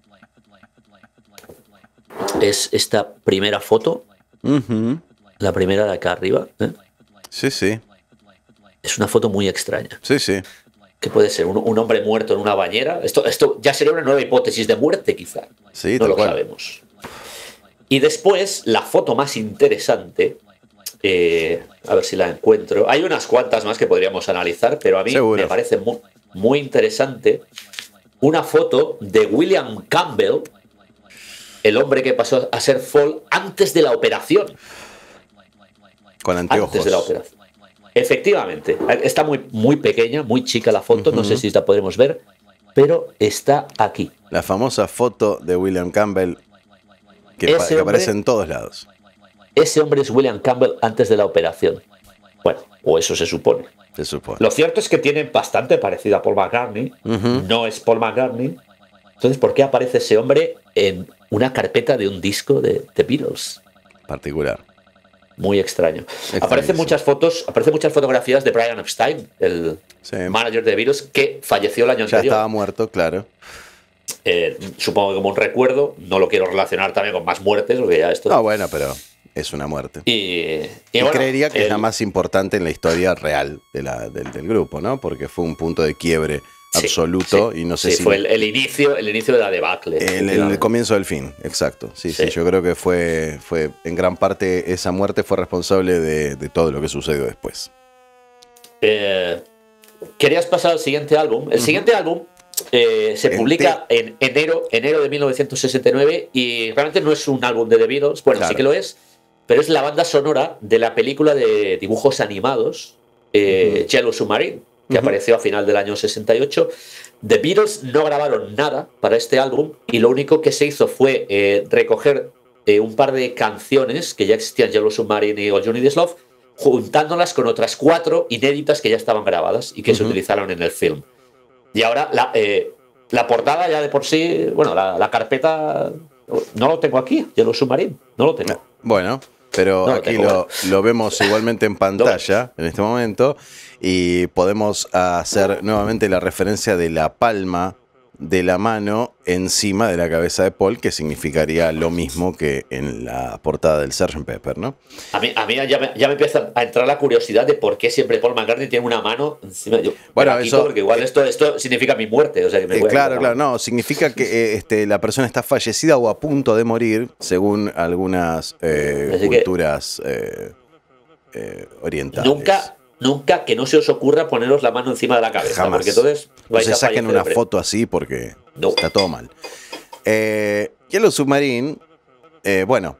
S2: Es esta primera foto, la primera de acá arriba.
S1: Sí.
S2: Es una foto muy extraña.
S1: Sí.
S2: ¿Qué puede ser? ¿Un hombre muerto en una bañera? Esto ya sería una nueva hipótesis de muerte, quizá.
S1: Sí,
S2: no lo sabemos. Y después, la foto más interesante, a ver si la encuentro. Hay unas cuantas más que podríamos analizar, pero a mí me parece muy interesante una foto de William Campbell, el hombre que pasó a ser Fall antes de la operación.
S1: Con anteojos.
S2: Antes de la operación. Efectivamente. Está muy pequeña, muy chica la foto, no sé si la podremos ver, pero está aquí.
S1: La famosa foto de William Campbell que aparece en todos lados.
S2: Ese hombre es William Campbell antes de la operación. Bueno, o eso se supone. Lo cierto es que tiene bastante parecido a Paul McCartney. No es Paul McCartney. Entonces, ¿por qué aparece ese hombre en una carpeta de un disco de The Beatles?
S1: Particular.
S2: Muy extraño. Aparecen muchas fotografías de Brian Epstein, el manager de The Beatles, que falleció el año anterior.
S1: Ya estaba muerto, claro.
S2: Supongo que como un recuerdo. No lo quiero relacionar también con más muertes, porque ya esto...
S1: No, bueno, pero es una muerte.
S2: Y
S1: bueno, creería que es la más importante en la historia real del grupo, ¿no? Porque fue un punto de quiebre absoluto y no sé si...
S2: fue el inicio de la debacle.
S1: El comienzo del fin, exacto. Sí, yo creo que fue en gran parte esa muerte fue responsable de todo lo que sucedió después.
S2: ¿Querías pasar al siguiente álbum? El siguiente álbum se publica en enero de 1969 y realmente no es un álbum de The Beatles, bueno, sí que lo es, pero es la banda sonora de la película de dibujos animados Yellow Submarine, que apareció a final del año 68. The Beatles no grabaron nada para este álbum y lo único que se hizo fue recoger un par de canciones que ya existían, Yellow Submarine y All You Need Is Love, juntándolas con otras 4 inéditas que ya estaban grabadas y que se utilizaron en el film. Y ahora la portada ya de por sí, bueno, la carpeta no lo tengo aquí, Yellow Submarine, no lo tengo.
S1: Bueno, pero aquí lo vemos igualmente en pantalla en este momento y podemos hacer nuevamente la referencia de la palma de la mano encima de la cabeza de Paul, que significaría lo mismo que en la portada del Sgt. Pepper, ¿no?
S2: A mí ya me empieza a entrar la curiosidad de por qué siempre Paul McCartney tiene una mano encima.
S1: Bueno, eso,
S2: porque igual esto significa mi muerte. O sea, que me
S1: claro, no, significa que la persona está fallecida o a punto de morir, según algunas culturas orientales.
S2: Nunca que no se os ocurra poneros la mano encima de la cabeza.
S1: Jamás.
S2: Porque entonces
S1: no se saquen una foto así porque está todo mal. Yellow Submarine, bueno,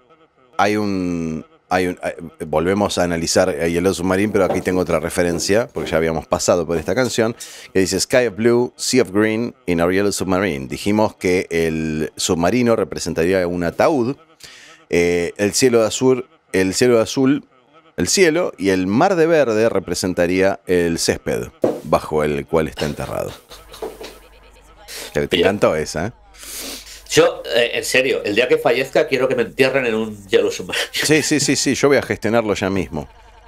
S1: volvemos a analizar Yellow Submarine, pero aquí tengo otra referencia, porque ya habíamos pasado por esta canción, que dice Sky of Blue, Sea of Green in our Yellow Submarine. Dijimos que el submarino representaría un ataúd, el cielo azul, el cielo, y el mar de verde representaría el césped bajo el cual está enterrado. Te encantó esa, ¿eh?
S2: Yo, en serio, el día que fallezca quiero que me entierren en un Yellow Submarine.
S1: Sí, yo voy a gestionarlo ya mismo.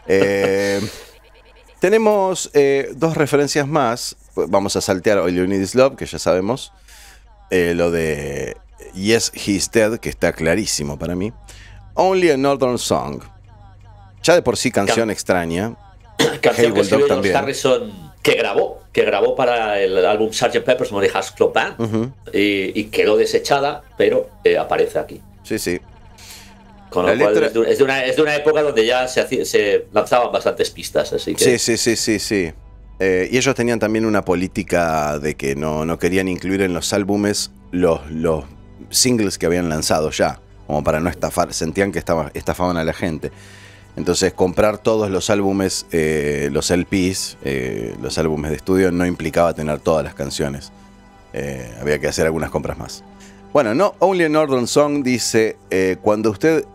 S1: Tenemos dos referencias más. Vamos a saltear All You Need Is Love, que ya sabemos. Lo de Yes, He's Dead, que está clarísimo para mí. Only a Northern Song. Ya de por sí canción extraña.
S2: Canción que escribió George Harrison, que grabó para el álbum Sgt. Pepper's Lonely Hearts Club Band, y quedó desechada, pero aparece aquí.
S1: Sí.
S2: Con lo cual es de una época donde ya se lanzaban bastantes pistas, así que...
S1: Sí. Y ellos tenían también una política de que no querían incluir en los álbumes los singles que habían lanzado ya, como para no estafar, sentían que estafaban a la gente. Entonces comprar todos los álbumes, los LPs, los álbumes de estudio, no implicaba tener todas las canciones. Había que hacer algunas compras más. Bueno, no Only a Northern Song dice, cuando usted...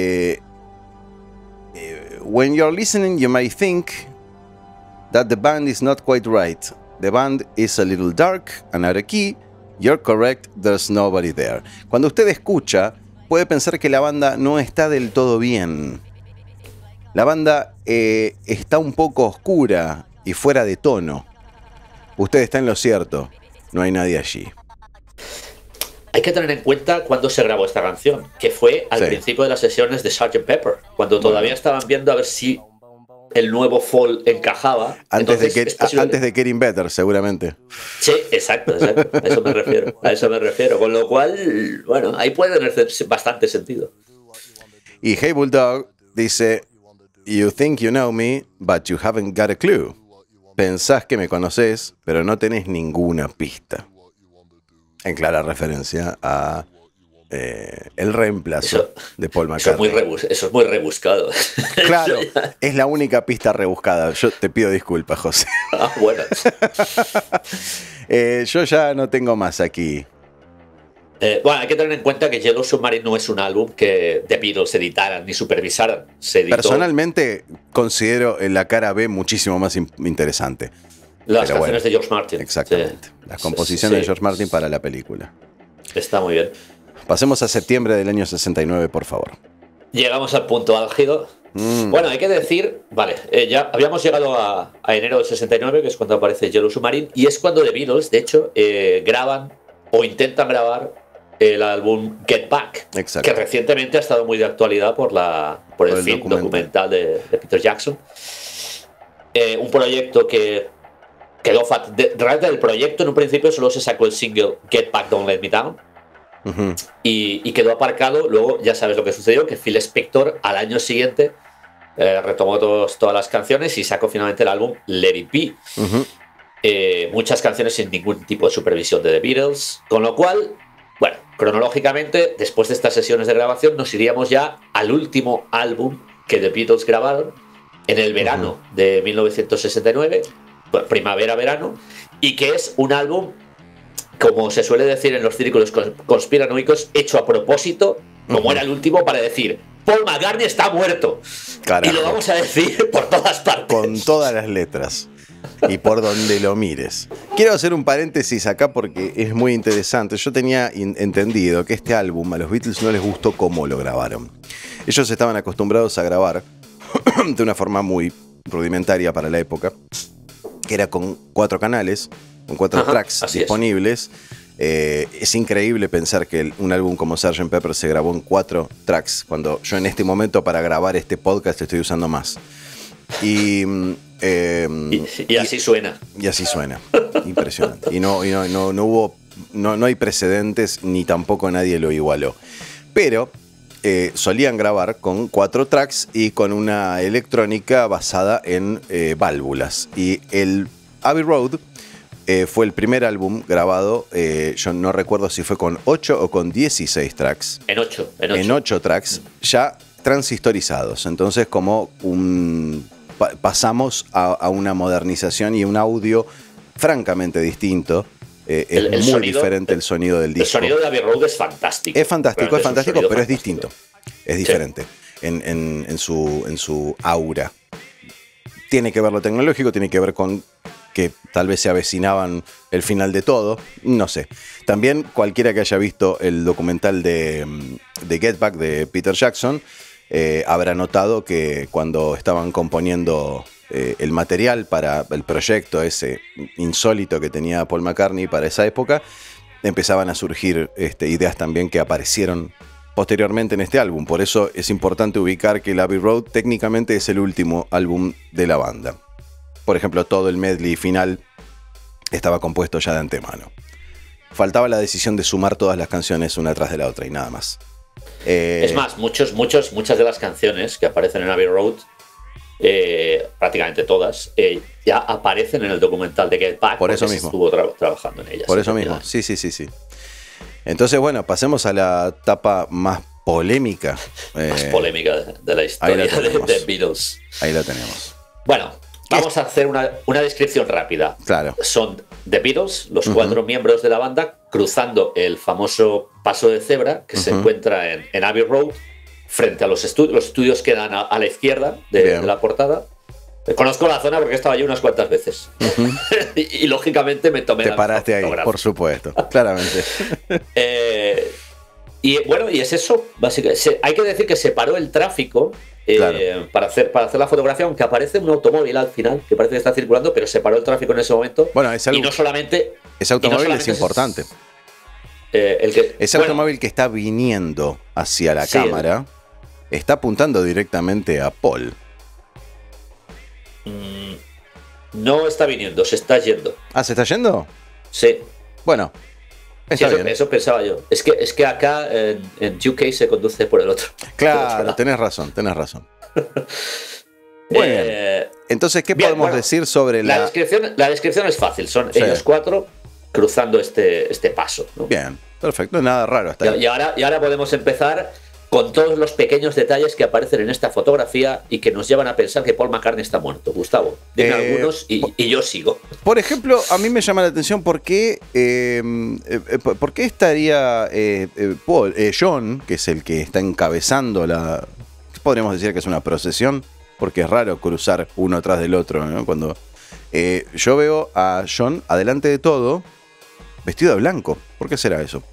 S1: when you're listening, you may think that the band is not quite right. The band is a little dark and out of key. You're correct, there's nobody there. Cuando usted escucha, puede pensar que la banda no está del todo bien. La banda está un poco oscura y fuera de tono. Usted está en lo cierto. No hay nadie allí.
S2: Hay que tener en cuenta cuándo se grabó esta canción, que fue al principio de las sesiones de Sgt. Pepper, cuando todavía estaban viendo a ver si el nuevo fall encajaba.
S1: Antes de Getting Better, seguramente.
S2: Sí, exacto. A eso me refiero. Con lo cual, bueno, ahí puede tener bastante sentido.
S1: Y Hey Bulldog dice... You think you know me, but you haven't got a clue. Pensás que me conocés, pero no tenés ninguna pista. En clara referencia a el reemplazo de Paul McCartney.
S2: Eso es muy rebuscado.
S1: Claro, es la única pista rebuscada. Yo te pido disculpas, José.
S2: Bueno.
S1: Yo ya no tengo más aquí.
S2: Bueno, hay que tener en cuenta que Yellow Submarine no es un álbum que The Beatles editaran ni supervisaran.
S1: Personalmente considero la cara B muchísimo más interesante.
S2: Las canciones de George Martin.
S1: Exactamente. Las composiciones de George Martin para la película.
S2: Está muy bien.
S1: Pasemos a septiembre del año 69, por favor.
S2: Llegamos al punto álgido. Bueno, hay que decir, vale, ya habíamos llegado a enero del 69, que es cuando aparece Yellow Submarine, y es cuando The Beatles, de hecho, graban o intentan grabar el álbum Get Back, que recientemente ha estado muy de actualidad por el film documental de Peter Jackson. Un proyecto que quedó realmente del proyecto en un principio solo se sacó el single Get Back, Don't Let Me Down, y quedó aparcado. Luego ya sabes lo que sucedió, que Phil Spector al año siguiente retomó todas las canciones y sacó finalmente el álbum Let It Be. Muchas canciones sin ningún tipo de supervisión de The Beatles, con lo cual, bueno, cronológicamente, después de estas sesiones de grabación, nos iríamos ya al último álbum que The Beatles grabaron en el verano de 1969, primavera-verano, y que es un álbum, como se suele decir en los círculos conspiranoicos, hecho a propósito, como era el último, para decir: Paul McCartney está muerto.
S1: Carajo.
S2: Y lo vamos a decir por todas partes.
S1: Con todas las letras. Y por donde lo mires. Quiero hacer un paréntesis acá porque es muy interesante. Yo tenía entendido que este álbum a los Beatles no les gustó cómo lo grabaron. Ellos estaban acostumbrados a grabar de una forma muy rudimentaria para la época, que era con 4 canales, con 4 tracks disponibles, Es increíble pensar que un álbum como Sgt. Pepper se grabó en 4 tracks, cuando yo en este momento para grabar este podcast estoy usando más. Y
S2: así suena.
S1: Y así suena. Impresionante. Y no hubo, no hay precedentes, ni tampoco nadie lo igualó. Pero solían grabar con 4 tracks y con una electrónica basada en válvulas. Y el Abbey Road fue el primer álbum grabado, yo no recuerdo si fue con 8 o con 16 tracks.
S2: En 8.
S1: En 8 tracks, ya transistorizados. Entonces, como pasamos a una modernización y un audio francamente distinto. Es muy sonido, diferente el sonido del disco.
S2: El sonido de Abbey Road es fantástico.
S1: Es fantástico, pero es distinto. Es diferente en su aura. Tiene que ver lo tecnológico, tiene que ver con que tal vez se avecinaban el final de todo, no sé. También cualquiera que haya visto el documental de Get Back de Peter Jackson habrá notado que cuando estaban componiendo el material para el proyecto ese insólito que tenía Paul McCartney para esa época, empezaban a surgir ideas también que aparecieron posteriormente en este álbum. Por eso es importante ubicar que el Abbey Road técnicamente es el último álbum de la banda. Por ejemplo, todo el medley final estaba compuesto ya de antemano. Faltaba la decisión de sumar todas las canciones una tras de la otra y nada más.
S2: Es más, muchas de las canciones que aparecen en Abbey Road, prácticamente todas, ya aparecen en el documental de Get Back.
S1: Por eso mismo.
S2: Estuvo trabajando en ellas.
S1: Por eso mismo, sí. Entonces, bueno, pasemos a la etapa más polémica.
S2: Más polémica de la historia de Beatles.
S1: Ahí la tenemos.
S2: Bueno, vamos a hacer una descripción rápida.
S1: Claro.
S2: Son The Beatles, los 4 miembros de la banda, cruzando el famoso paso de cebra que se encuentra en Abbey Road, frente a los estudios. Los estudios quedan a la izquierda de la portada. Conozco la zona porque he estado allí unas cuantas veces. y lógicamente me tomé
S1: Te paraste ahí, por supuesto, claramente.
S2: Y bueno, y es eso, básicamente. Hay que decir que se paró el tráfico para hacer la fotografía, aunque aparece un automóvil al final, que parece que está circulando, pero se paró el tráfico en ese momento.
S1: Bueno,
S2: y no solamente...
S1: Ese automóvil es importante. Ese automóvil que está viniendo hacia la cámara está apuntando directamente a Paul.
S2: No está viniendo, se está yendo.
S1: ¿Ah, se está yendo?
S2: Sí.
S1: Bueno, está bien.
S2: Eso pensaba yo. Es que acá en UK se conduce por el otro.
S1: Claro, tenés razón. Muy bien. Entonces, ¿qué podemos decir sobre
S2: la descripción? La descripción es fácil. Son ellos 4 cruzando este paso, ¿no?
S1: Bien, perfecto. Nada raro hasta ahí.
S2: Y ahora podemos empezar con todos los pequeños detalles que aparecen en esta fotografía y que nos llevan a pensar que Paul McCartney está muerto. Gustavo, dime algunos y yo sigo.
S1: Por ejemplo, a mí me llama la atención por qué estaría John, que es el que está encabezando podríamos decir que es una procesión, porque es raro cruzar uno atrás del otro, ¿no? Cuando yo veo a John adelante de todo, vestido de blanco. ¿Por qué será eso?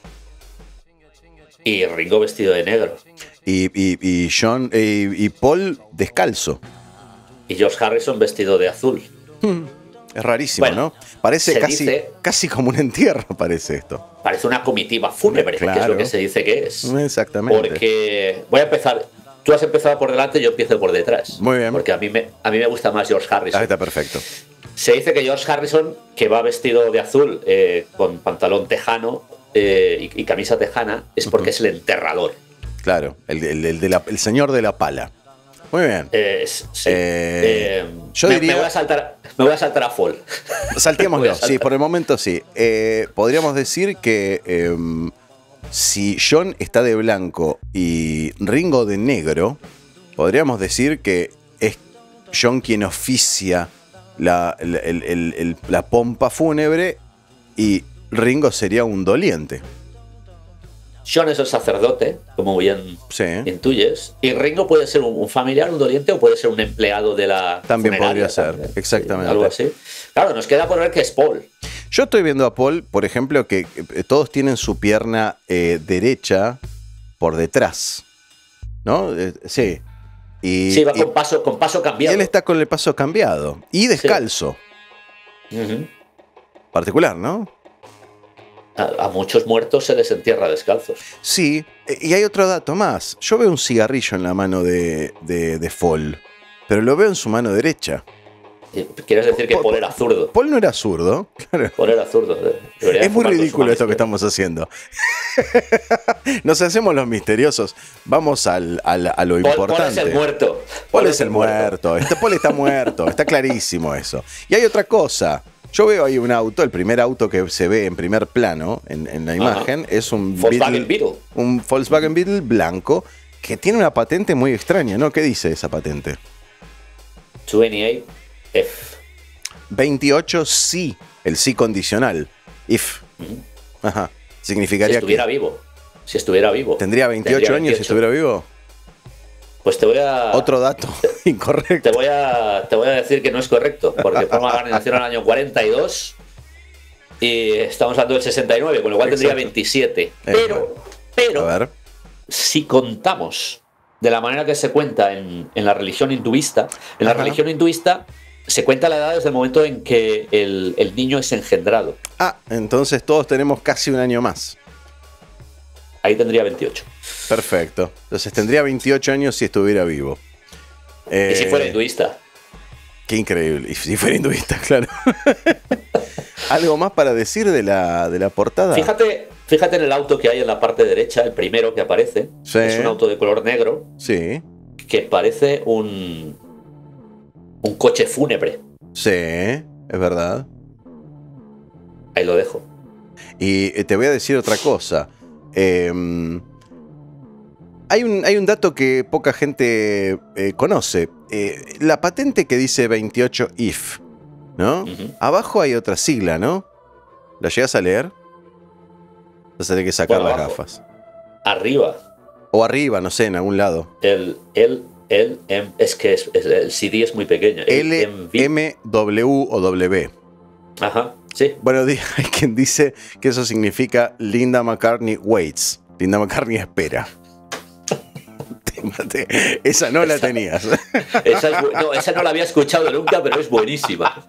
S2: Y Ringo vestido de negro.
S1: Y John y Paul descalzo.
S2: Y George Harrison vestido de azul.
S1: Es rarísimo, bueno, ¿no? Parece casi como un entierro, parece esto.
S2: Parece una comitiva fúnebre, claro, que es lo que se dice que es.
S1: Exactamente.
S2: Porque voy a empezar. Tú has empezado por delante, yo empiezo por detrás.
S1: Muy bien.
S2: Porque a mí me gusta más George Harrison.
S1: Está perfecto.
S2: Se dice que George Harrison, que va vestido de azul, con pantalón tejano y camisa tejana, es porque es el enterrador.
S1: Claro, el señor de la pala. Muy bien.
S2: Sí.
S1: Yo diría...
S2: me voy a saltar a Fall.
S1: Saltémoslo, sí, por el momento sí. Podríamos decir que si John está de blanco y Ringo de negro, podríamos decir que es John quien oficia la pompa fúnebre y Ringo sería un doliente.
S2: John es el sacerdote, como bien intuyes, y Ringo puede ser un familiar, un doliente, o puede ser un empleado de la
S1: También podría ser, también. Exactamente.
S2: Algo así. Claro, nos queda por ver que es Paul.
S1: Yo estoy viendo a Paul, por ejemplo, que todos tienen su pierna derecha por detrás, ¿no? Sí.
S2: Sí, va con paso cambiado.
S1: Y él está con el paso cambiado y descalzo.
S2: Sí.
S1: Particular, ¿no?
S2: A muchos muertos se les entierra descalzos.
S1: Sí, y hay otro dato más. Yo veo un cigarrillo en la mano de Fall, pero lo veo en su mano derecha.
S2: ¿Quieres decir que Paul era zurdo?
S1: Paul no era zurdo. Claro.
S2: Paul era zurdo.
S1: Es muy ridículo esto que estamos haciendo. Nos hacemos los misteriosos. Vamos a lo importante.
S2: Paul es el muerto.
S1: Paul es el muerto. Paul está muerto. Está clarísimo eso. Y hay otra cosa. Yo veo ahí un auto, el primer auto que se ve en primer plano en la imagen es un
S2: Volkswagen Beetle.
S1: Un Volkswagen Beetle blanco que tiene una patente muy extraña, ¿no? ¿Qué dice esa patente?
S2: 28F.
S1: 28 sí, el sí condicional. If. Ajá. Significaría
S2: si estuviera vivo. Si estuviera vivo.
S1: ¿Tendría 28 años si estuviera vivo?
S2: Pues te voy a...
S1: Otro dato incorrecto.
S2: Te voy a decir que no es correcto, porque Paul McCartney nació en el año 42 y estamos hablando del 69, con lo cual tendría 27. Pero,
S1: a ver.
S2: si contamos de la manera que se cuenta en la religión hinduista, religión hinduista se cuenta la edad desde el momento en que el niño es engendrado.
S1: Ah, entonces todos tenemos casi un año más.
S2: Ahí tendría 28.
S1: Perfecto. Entonces tendría 28 años si estuviera vivo.
S2: ¿Y si fuera hinduista?
S1: Qué increíble. Y si fuera hinduista, claro. ¿Algo más para decir de la portada?
S2: Fíjate en el auto que hay en la parte derecha, el primero que aparece.
S1: Sí.
S2: Es un auto de color negro.
S1: Sí.
S2: Que parece un coche fúnebre.
S1: Sí, es verdad.
S2: Ahí lo dejo.
S1: Y te voy a decir otra cosa. Hay un dato que poca gente conoce. La patente que dice 28 IF, ¿no? Abajo hay otra sigla, ¿no? ¿La llegas a leer? Vas a tener que sacar las gafas.
S2: Arriba.
S1: O arriba, no sé, en algún lado.
S2: Es que el CD es muy pequeño.
S1: LMW o W.
S2: Ajá, sí.
S1: Bueno, hay quien dice que eso significa Linda McCartney waits. Linda McCartney espera. Esa no la tenías.
S2: Esa no la había escuchado nunca, pero es buenísima.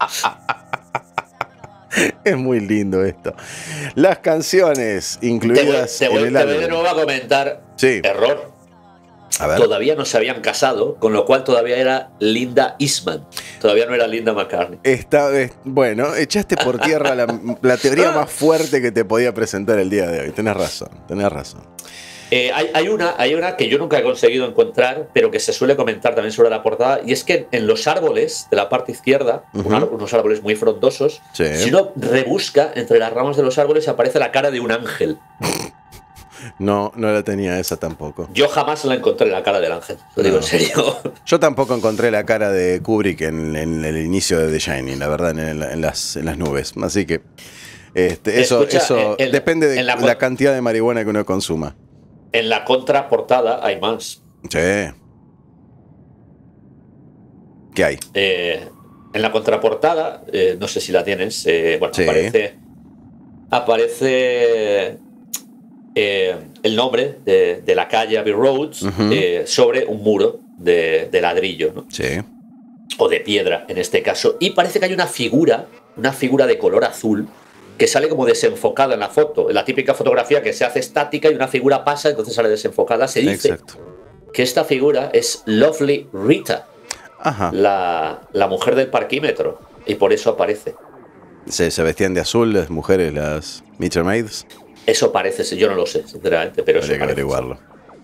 S1: Es muy lindo esto. Las canciones incluidas
S2: en el álbum. Te voy de nuevo a comentar.
S1: Sí.
S2: Error.
S1: A ver.
S2: Todavía no se habían casado, con lo cual todavía era Linda Eastman. Todavía no era Linda McCartney.
S1: Bueno, echaste por tierra la teoría más fuerte que te podía presentar el día de hoy. Tenés razón. Hay
S2: una que yo nunca he conseguido encontrar, pero que se suele comentar también sobre la portada, y es que en los árboles de la parte izquierda, unos árboles muy frondosos, si uno rebusca entre las ramas de los árboles aparece la cara de un ángel.
S1: No la tenía esa tampoco.
S2: Yo jamás la encontré la cara del ángel, lo digo en serio.
S1: Yo tampoco encontré la cara de Kubrick en el inicio de The Shining, la verdad, en las nubes. Así que eso depende de la cantidad de marihuana que uno consuma.
S2: En la contraportada hay más.
S1: Sí. ¿Qué hay?
S2: En la contraportada, no sé si la tienes, sí. aparece el nombre de la calle Abbey Road sobre un muro de ladrillo, ¿no?
S1: Sí.
S2: O de piedra, en este caso. Y parece que hay una figura de color azul que sale como desenfocada en la foto. En la típica fotografía que se hace estática y una figura pasa, entonces sale desenfocada. Se dice que esta figura es Lovely Rita, la mujer del parquímetro, y por eso aparece.
S1: ¿Se vestían de azul las mujeres, las Meter Maids?
S2: Eso parece, yo no lo sé, sinceramente, pero
S1: habría
S2: eso
S1: que
S2: parece.
S1: averiguarlo.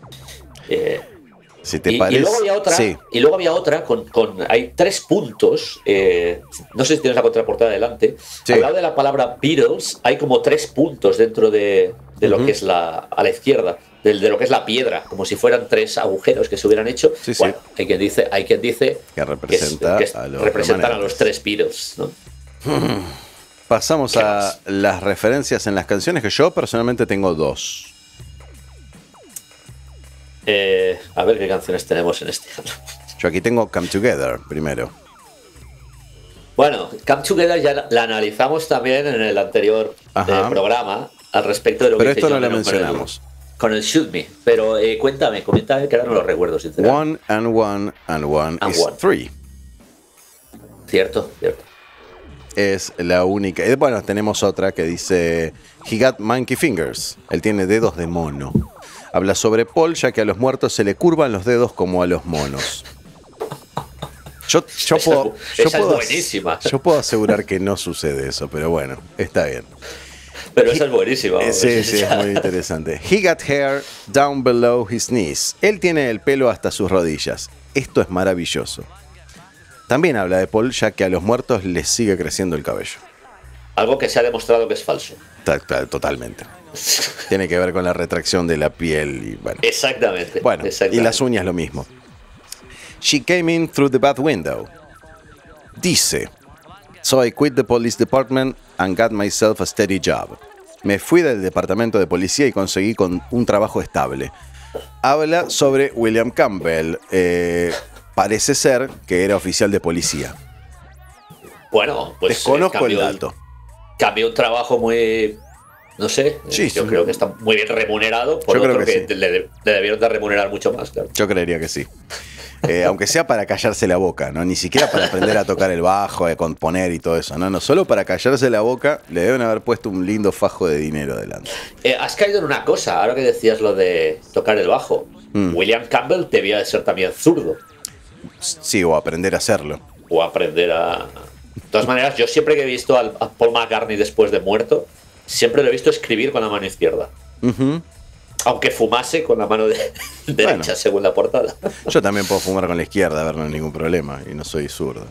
S1: Si te
S2: y
S1: parece.
S2: Luego había otra con hay 3 puntos. No sé si tienes la contraportada delante.
S1: Sí.
S2: Al lado de la palabra Beatles hay como 3 puntos dentro de lo que es a la izquierda, de lo que es la piedra, como si fueran 3 agujeros que se hubieran hecho.
S1: Sí,
S2: bueno, hay quien dice
S1: que representan
S2: a los 3 Beatles, ¿no?
S1: Pasamos a las referencias en las canciones, que yo personalmente tengo 2.
S2: A ver qué canciones tenemos en este.
S1: Yo aquí tengo Come Together primero.
S2: Bueno, Come Together ya la analizamos también en el anterior programa al respecto de lo
S1: pero
S2: que
S1: esto no lo mencionamos.
S2: Con el Shoot Me. Pero coméntame, que ahora no lo recuerdo, sinceramente.
S1: 1 and 1 and 1 is 3.
S2: Cierto.
S1: Es la única. Bueno, tenemos otra que dice He got monkey fingers. Él tiene dedos de mono. Habla sobre Paul, ya que a los muertos se le curvan los dedos como a los monos.
S2: Esa es buenísima.
S1: Yo puedo asegurar que no sucede eso, pero bueno, está bien.
S2: Pero esa es buenísima.
S1: Sí, es muy interesante. He got hair down below his knees. Él tiene el pelo hasta sus rodillas. Esto es maravilloso. También habla de Paul, ya que a los muertos les sigue creciendo el cabello.
S2: Algo que se ha demostrado que es falso.
S1: Totalmente. Tiene que ver con la retracción de la piel y bueno.
S2: Exactamente.
S1: Bueno, y las uñas lo mismo. She came in through the back window. Dice, so I quit the police department and got myself a steady job. Me fui del departamento de policía y conseguí un trabajo estable. Habla sobre William Campbell. Parece ser que era oficial de policía.
S2: Bueno, pues
S1: desconozco el dato.
S2: Cambió un trabajo muy... No sé, yo creo que está muy bien remunerado. Por
S1: yo
S2: otro
S1: creo que sí.
S2: le debieron de remunerar mucho más, claro.
S1: Yo creería que sí. Aunque sea para callarse la boca, ¿no? Ni siquiera para aprender a tocar el bajo, a componer y todo eso, ¿no? Solo para callarse la boca le deben haber puesto un lindo fajo de dinero delante.
S2: Has caído en una cosa, ahora que decías lo de tocar el bajo. William Campbell debía de ser también zurdo.
S1: Sí, o aprender a hacerlo.
S2: O aprender a... De todas maneras, yo siempre que he visto a Paul McCartney después de muerto, siempre lo he visto escribir con la mano izquierda. Aunque fumase con la mano derecha, según la portada.
S1: Yo también puedo fumar con la izquierda, a ver, no hay ningún problema, y no soy zurdo.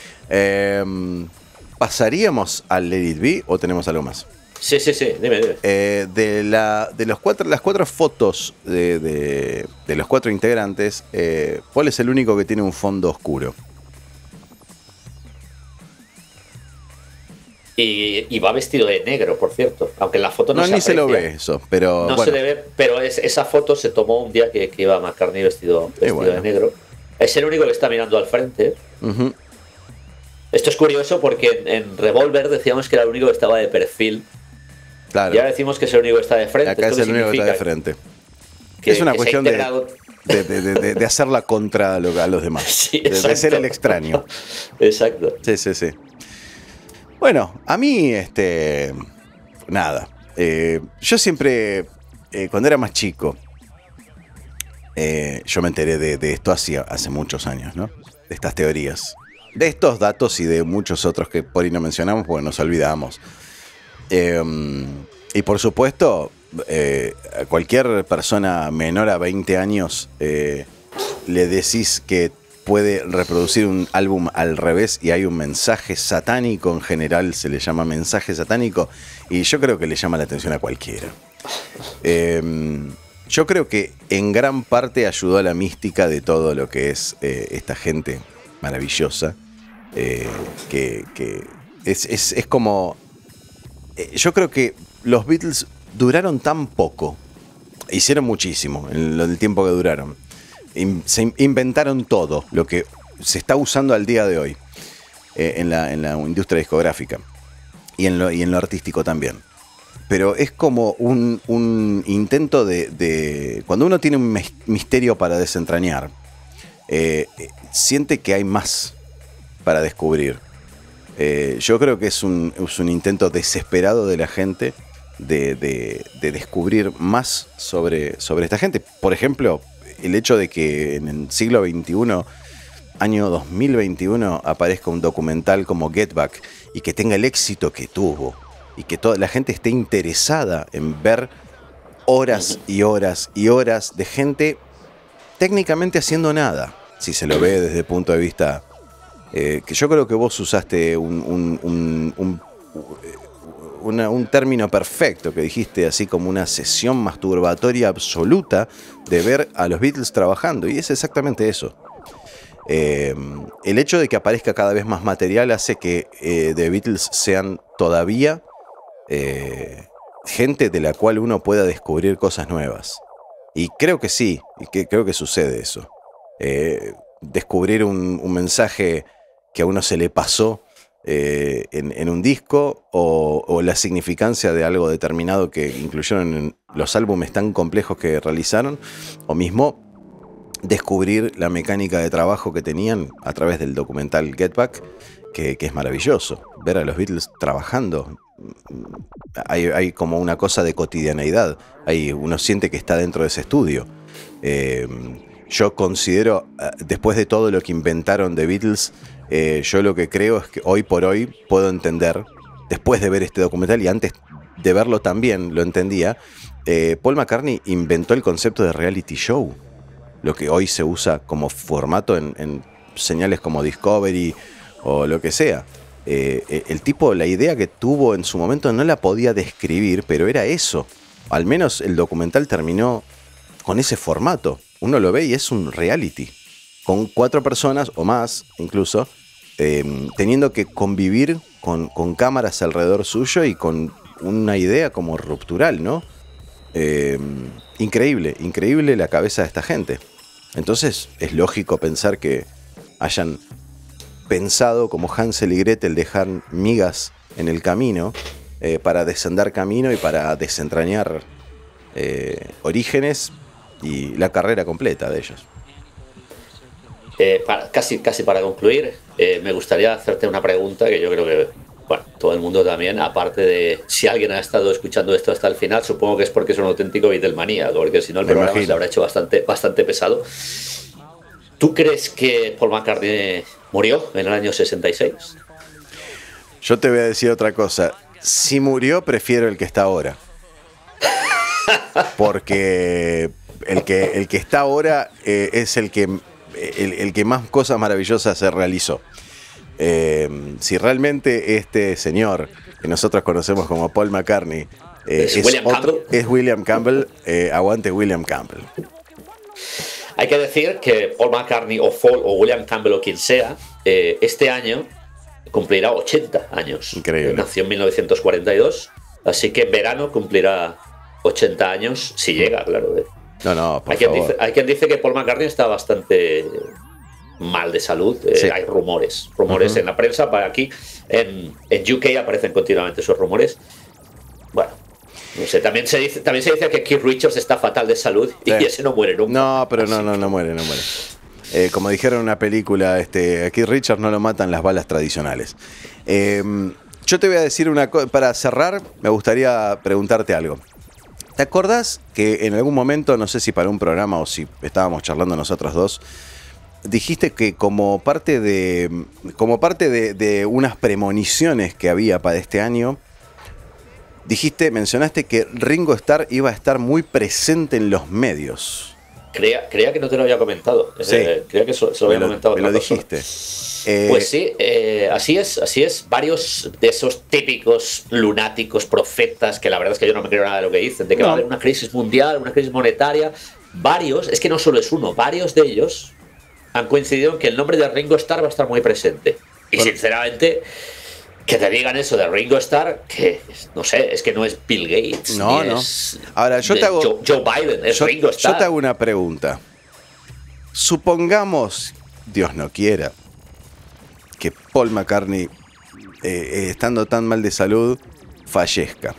S1: ¿Pasaríamos al Let It Be o tenemos algo más?
S2: Sí, dime.
S1: De las cuatro fotos de los cuatro integrantes, Paul es el único que tiene un fondo oscuro.
S2: Y va vestido de negro, por cierto. Aunque en la foto no se
S1: ni se lo ve eso, pero...
S2: No se le ve, pero esa foto se tomó un día que iba McCartney vestido de negro. Es el único que está mirando al frente. Esto es curioso porque en Revolver decíamos que era el único que estaba de perfil.
S1: Claro.
S2: Y ahora decimos que es el único que está de frente.
S1: Acá es el único que está de frente. Es una cuestión de hacerla contra a los demás.
S2: Sí,
S1: de ser el extraño.
S2: Exacto.
S1: Sí. Bueno, a mí, nada. Yo siempre, cuando era más chico, yo me enteré de esto hace muchos años, ¿no? De estas teorías. De estos datos y de muchos otros que por ahí no mencionamos porque nos olvidamos. Y por supuesto, a cualquier persona menor a 20 años le decís que puede reproducir un álbum al revés y hay un mensaje satánico, en general se le llama mensaje satánico, y yo creo que le llama la atención a cualquiera. Yo creo que en gran parte ayudó a la mística de todo lo que es esta gente maravillosa, que es como... yo creo que los Beatles duraron tan poco, hicieron muchísimo en el tiempo que duraron. Se inventaron todo lo que se está usando al día de hoy en la industria discográfica y en lo artístico también. Pero es como un intento de cuando uno tiene un misterio para desentrañar, siente que hay más para descubrir. Yo creo que es un intento desesperado de la gente de descubrir más sobre esta gente. Por ejemplo, el hecho de que en el siglo XXI, año 2021, aparezca un documental como Get Back y que tenga el éxito que tuvo y que toda la gente esté interesada en ver horas y horas y horas de gente técnicamente haciendo nada, si se lo ve desde el punto de vista que yo creo que vos usaste un término perfecto que dijiste, así como una sesión masturbatoria absoluta de ver a los Beatles trabajando, y es exactamente eso. El hecho de que aparezca cada vez más material hace que The Beatles sean todavía gente de la cual uno pueda descubrir cosas nuevas, y creo que sí, y creo que sucede eso. Descubrir un mensaje que a uno se le pasó en un disco, o la significancia de algo determinado que incluyeron en los álbumes tan complejos que realizaron, o mismo descubrir la mecánica de trabajo que tenían a través del documental Get Back, que es maravilloso. Ver a los Beatles trabajando, hay como una cosa de cotidianeidad. Uno siente que está dentro de ese estudio. Yo considero, después de todo lo que inventaron de Beatles, yo lo que creo es que hoy por hoy puedo entender, después de ver este documental y antes de verlo también lo entendía, Paul McCartney inventó el concepto de reality show, lo que hoy se usa como formato en señales como Discovery o lo que sea. El tipo, la idea que tuvo en su momento no la podía describir, pero era eso. Al menos el documental terminó con ese formato. Uno lo ve y es un reality, con 4 personas o más incluso, teniendo que convivir con cámaras alrededor suyo y con una idea como ruptural, ¿no? Increíble la cabeza de esta gente. Entonces es lógico pensar que hayan pensado como Hansel y Gretel, dejar migas en el camino para desandar camino y para desentrañar orígenes y la carrera completa de ellos.
S2: Casi para concluir, me gustaría hacerte una pregunta que yo creo que, bueno, todo el mundo también, aparte de si alguien ha estado escuchando esto hasta el final, supongo que es porque es un auténtico Beatlemaníaco, porque si no el programa se habrá hecho bastante pesado. ¿Tú crees que Paul McCartney murió en el año 66?
S1: Yo te voy a decir otra cosa. Si murió, prefiero el que está ahora. Porque el que está ahora es el que más cosas maravillosas se realizó. Si realmente este señor que nosotros conocemos como Paul McCartney es William Campbell, aguante William Campbell.
S2: Hay que decir que Paul McCartney o William Campbell o quien sea, este año cumplirá 80 años.
S1: Increíble.
S2: Nació en 1942, así que en verano cumplirá 80 años, si llega, claro.
S1: No, por favor.
S2: Hay quien dice que Paul McCartney está bastante mal de salud.
S1: Sí.
S2: Hay rumores en la prensa. Para aquí, en UK aparecen continuamente esos rumores. Bueno, no sé, también se dice que Keith Richards está fatal de salud y ese no muere nunca.
S1: No, pero no muere. Como dijeron en una película, a Keith Richards no lo matan las balas tradicionales. Yo te voy a decir una cosa, para cerrar, me gustaría preguntarte algo. ¿Te acordás que en algún momento, no sé si para un programa o si estábamos charlando nosotros dos, dijiste que como parte de unas premoniciones que había para este año, mencionaste que Ringo Starr iba a estar muy presente en los medios?
S2: Creía que no te lo había comentado.
S1: Sí.
S2: Creía que se lo había comentado.
S1: Me lo dijiste.
S2: Pues sí, así es. Varios de esos típicos lunáticos profetas, que la verdad es que yo no me creo nada de lo que dicen, de que va a haber una crisis mundial, una crisis monetaria. Varios, es que no solo es uno, varios de ellos han coincidido en que el nombre de Ringo Starr va a estar muy presente. Y sinceramente, que te digan eso de Ringo Starr, que no sé, es que no es Bill Gates.
S1: No. Ahora, yo te hago.
S2: Joe Biden, es Ringo Starr.
S1: Yo te hago una pregunta. Supongamos, Dios no quiera, que Paul McCartney, estando tan mal de salud, fallezca.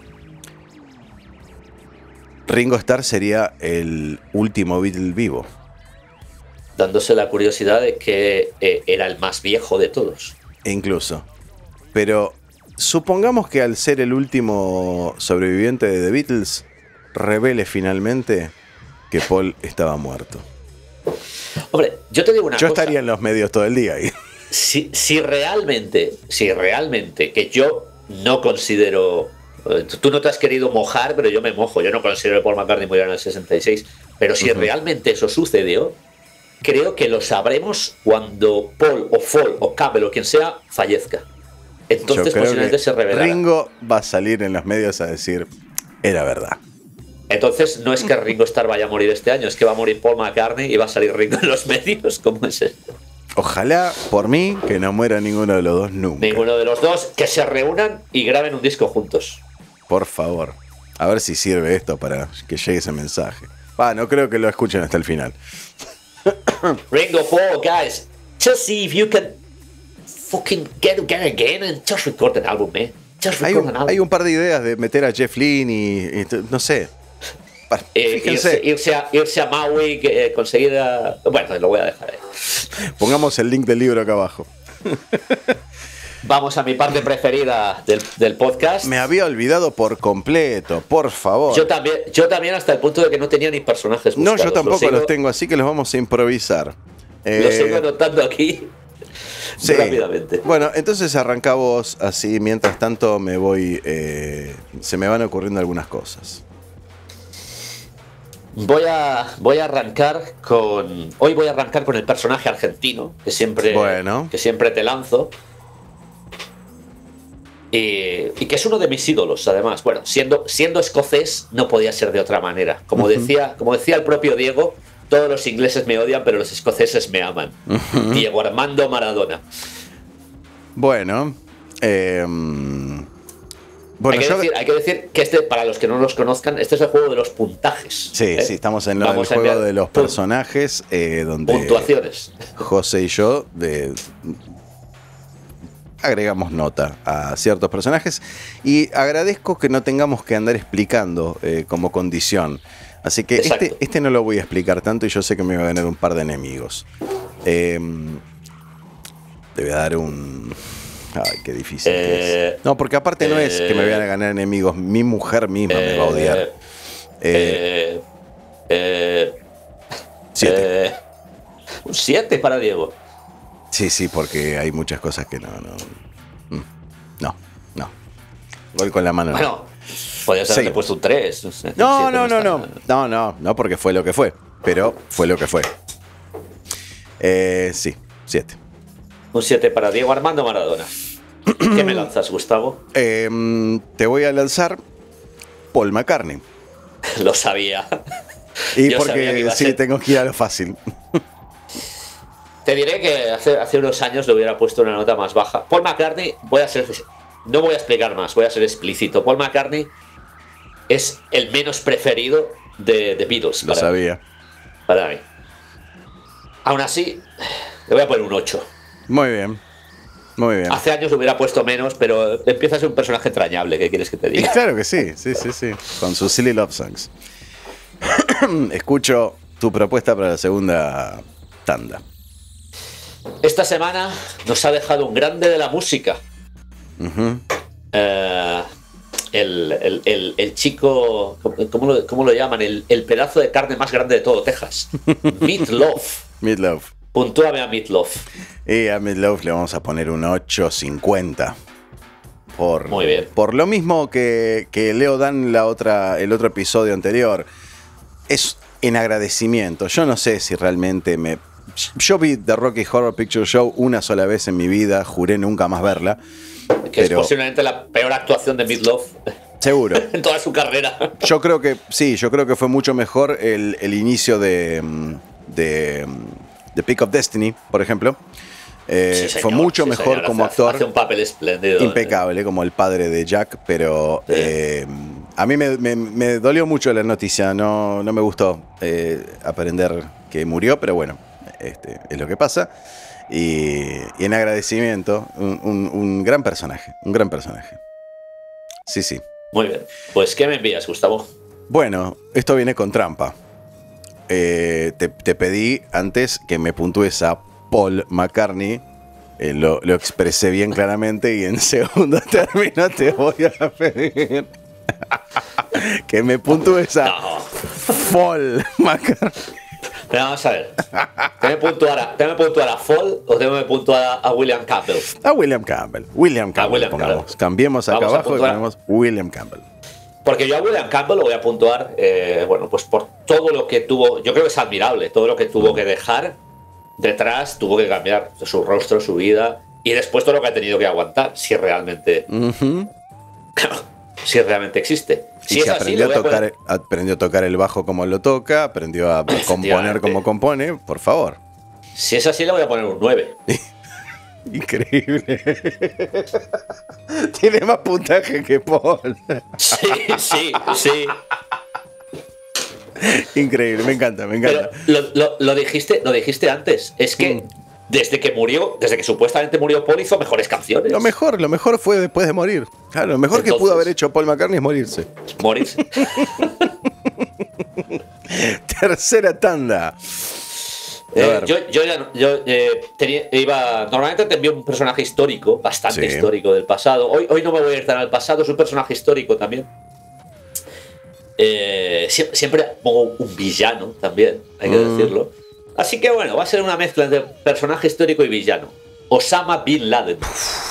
S1: Ringo Starr sería el último Beatle vivo.
S2: Dándose la curiosidad de que era el más viejo de todos.
S1: Incluso. Pero supongamos que al ser el último sobreviviente de The Beatles, revele finalmente que Paul estaba muerto.
S2: Hombre, yo te digo una cosa.
S1: Yo estaría en los medios todo el día ahí.
S2: Si realmente, que yo no considero... Tú no te has querido mojar, pero yo me mojo. Yo no considero que Paul McCartney muriera en el 66. Pero si realmente eso sucedió, creo que lo sabremos cuando Paul o Campbell o quien sea fallezca. Entonces posiblemente se revelará.
S1: Ringo va a salir en los medios a decir, era verdad.
S2: Entonces no es que Ringo Starr vaya a morir este año, es que va a morir Paul McCartney y va a salir Ringo en los medios. ¿Cómo es esto?
S1: Ojalá, por mí, que no muera ninguno de los dos nunca.
S2: Ninguno de los dos, que se reúnan y graben un disco juntos.
S1: Por favor. A ver si sirve esto para que llegue ese mensaje. No creo que lo escuchen hasta el final.
S2: Ringo, Paul, guys, just see if you can fucking get again and just record an album, man. Just record an album.
S1: Hay un par de ideas de meter a Jeff Lynne y no sé. Fíjense.
S2: Irse a Maui, conseguir... Bueno, lo voy a dejar ahí.
S1: Pongamos el link del libro acá abajo.
S2: Vamos a mi parte preferida del podcast.
S1: Me había olvidado por completo, por favor.
S2: Yo también hasta el punto de que no tenía ni personajes buscados.
S1: No, yo tampoco los tengo, así que los vamos a improvisar.
S2: Los sigo anotando aquí rápidamente.
S1: Bueno, entonces arranca vos, así mientras tanto me voy. Se me van ocurriendo algunas cosas.
S2: Voy a arrancar con. Hoy voy a arrancar con el personaje argentino que siempre te lanzo. Y que es uno de mis ídolos, además. Bueno, siendo escocés, no podía ser de otra manera. Como decía el propio Diego, todos los ingleses me odian, pero los escoceses me aman. Diego Armando Maradona.
S1: Bueno,
S2: hay que decir que para los que no los conozcan, este es el juego de los puntajes.
S1: Sí, estamos en el juego de los personajes, donde
S2: puntuaciones.
S1: José y yo agregamos nota a ciertos personajes y agradezco que no tengamos que andar explicando como condición. Así que este no lo voy a explicar tanto y yo sé que me va a ganar un par de enemigos. Te voy a dar un... Ay, qué difícil que es. No, porque aparte no es que me vayan a ganar enemigos. Mi mujer misma me va a odiar. 7.
S2: Un 7 para Diego.
S1: Sí, porque hay muchas cosas que no. Gol con la mano.
S2: Bueno, podías haberle puesto un 3.
S1: No, porque fue lo que fue. Pero fue lo que fue. Sí, 7.
S2: Un 7 para Diego Armando Maradona. ¿Qué me lanzas, Gustavo?
S1: Te voy a lanzar Paul McCartney.
S2: Lo sabía.
S1: Y porque sí, tengo que ir a lo fácil.
S2: Te diré que hace unos años le hubiera puesto una nota más baja. Paul McCartney, no voy a explicar más, voy a ser explícito. Paul McCartney es el menos preferido de Beatles.
S1: Lo sabía.
S2: Para mí. Aún así, le voy a poner un 8.
S1: Muy bien.
S2: Hace años le hubiera puesto menos, pero empieza a ser un personaje entrañable. ¿Qué quieres que te diga?
S1: Y claro que sí. Con sus Silly Love Songs. Escucho tu propuesta para la segunda tanda.
S2: Esta semana nos ha dejado un grande de la música. El chico, ¿cómo lo llaman? El pedazo de carne más grande de todo Texas. Meatloaf. Puntúame a Meatloaf.
S1: Y a Meatloaf le vamos a poner un 8.50.
S2: Muy bien.
S1: Por lo mismo que Leo Dan el otro episodio anterior. Es en agradecimiento. Yo no sé si realmente yo vi The Rocky Horror Picture Show una sola vez en mi vida. Juré nunca más verla.
S2: Es posiblemente la peor actuación de Meatloaf.
S1: Seguro.
S2: En toda su carrera.
S1: Yo creo que fue mucho mejor el inicio de The Peak of Destiny, por ejemplo. Sí, fue mucho mejor como actor.
S2: Hace un papel espléndido.
S1: Impecable, como el padre de Jack, pero a mí me dolió mucho la noticia. No me gustó aprender que murió, pero bueno, es lo que pasa. Y en agradecimiento, un gran personaje. Sí.
S2: Muy bien. Pues, ¿qué me envías, Gustavo?
S1: Bueno, esto viene con trampa. Te pedí antes que me puntúes a Paul McCartney. Lo expresé bien claramente y en segundo término te voy a pedir que me puntúes a Paul McCartney.
S2: Pero vamos a ver. ¿Te me puntuar a Fall o te me puntuar a William Campbell?
S1: A William Campbell. Cambiemos acá abajo y ponemos William Campbell.
S2: Porque yo a William Campbell lo voy a puntuar, pues por todo lo que tuvo. Yo creo que es admirable, todo lo que tuvo que dejar detrás, tuvo que cambiar su rostro, su vida, y después todo lo que ha tenido que aguantar, si realmente existe. Si
S1: y se aprendió a tocar el bajo como lo toca, aprendió a componer como compone, por favor.
S2: Si es así, le voy a poner un 9.
S1: Increíble. Tiene más puntaje que Paul.
S2: Sí.
S1: Increíble, me encanta.
S2: Pero lo dijiste antes. Es que desde que supuestamente murió Paul, hizo mejores canciones.
S1: Lo mejor fue después de morir. Claro, lo mejor que pudo haber hecho Paul McCartney es morirse.
S2: Tercera
S1: tanda. ver.
S2: Normalmente te envío un personaje histórico, bastante
S1: Sí.
S2: histórico del pasado. Hoy no me voy a ir tan al pasado, es un personaje histórico también. Siempre pongo un villano también, hay que decirlo. Así que bueno, va a ser una mezcla entre personaje histórico y villano. Osama Bin Laden.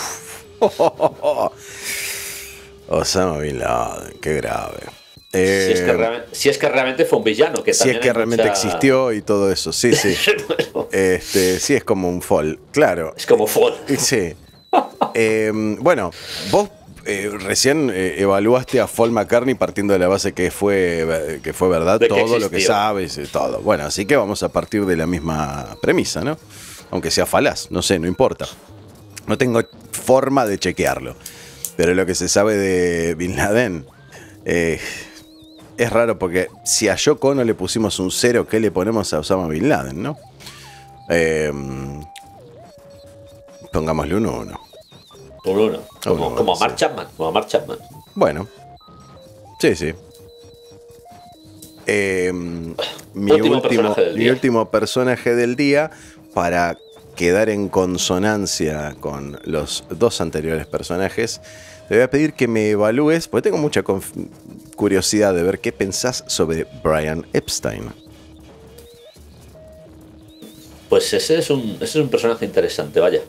S1: Osama Bin Laden, qué grave.
S2: Si es que realmente fue un villano. Que
S1: Si es
S2: también
S1: que
S2: hay
S1: realmente
S2: mucha-
S1: existió y todo eso, sí, sí.
S2: Bueno,
S1: Sí, es como un fall, claro.
S2: es como Fall.
S1: Sí. Bueno, vos recién evaluaste a Paul McCartney partiendo de la base que fue verdad,
S2: De que
S1: todo lo que
S2: existió.
S1: sabes, todo. Bueno, así que vamos a partir de la misma premisa, ¿no? Aunque sea falaz, no sé, no importa. No tengo forma de chequearlo. Pero lo que se sabe de Bin Laden es raro porque si a Yoko Ono le pusimos un 0, ¿qué le ponemos a Osama Bin Laden, no? Pongámosle un 1.
S2: Un uno. Como a
S1: sí.
S2: Mark Chapman. Como a Mark Chapman.
S1: Bueno, sí, sí. Mi
S2: Último personaje del día.
S1: último personaje del día, para quedar en consonancia con los dos anteriores personajes, te voy a pedir que me evalúes, porque tengo mucha curiosidad de ver qué pensás sobre Brian Epstein.
S2: Pues ese es un personaje interesante, vaya.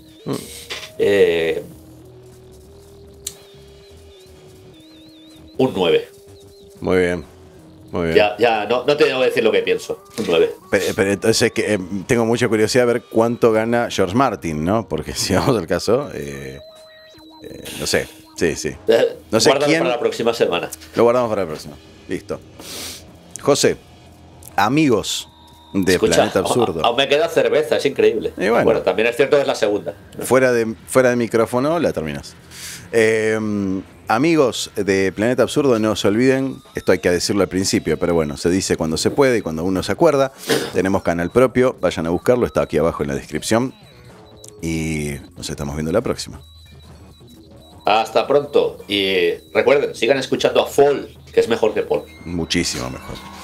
S2: Un 9.
S1: Muy bien, muy bien.
S2: Ya no te tengo que decir lo que pienso. Un 9.
S1: Pero entonces que tengo mucha curiosidad de ver cuánto gana George Martin, ¿no? Porque si vamos al caso, no sé, sí, sí. No sé
S2: Guárdalo
S1: quién.
S2: para la próxima semana.
S1: Lo guardamos para la próxima. Listo. José, amigos de
S2: Escucha,
S1: Planeta Absurdo.
S2: aún me queda cerveza, es increíble.
S1: Y bueno.
S2: También es cierto que es la segunda.
S1: Fuera de micrófono la terminas. Amigos de Planeta Absurdo, no se olviden, esto hay que decirlo al principio, pero bueno, se dice cuando se puede y cuando uno se acuerda. Tenemos canal propio, vayan a buscarlo, está aquí abajo en la descripción. Y nos estamos viendo la próxima.
S2: Hasta pronto. Y recuerden, sigan escuchando a Fall, que es mejor que Paul.
S1: Muchísimo mejor.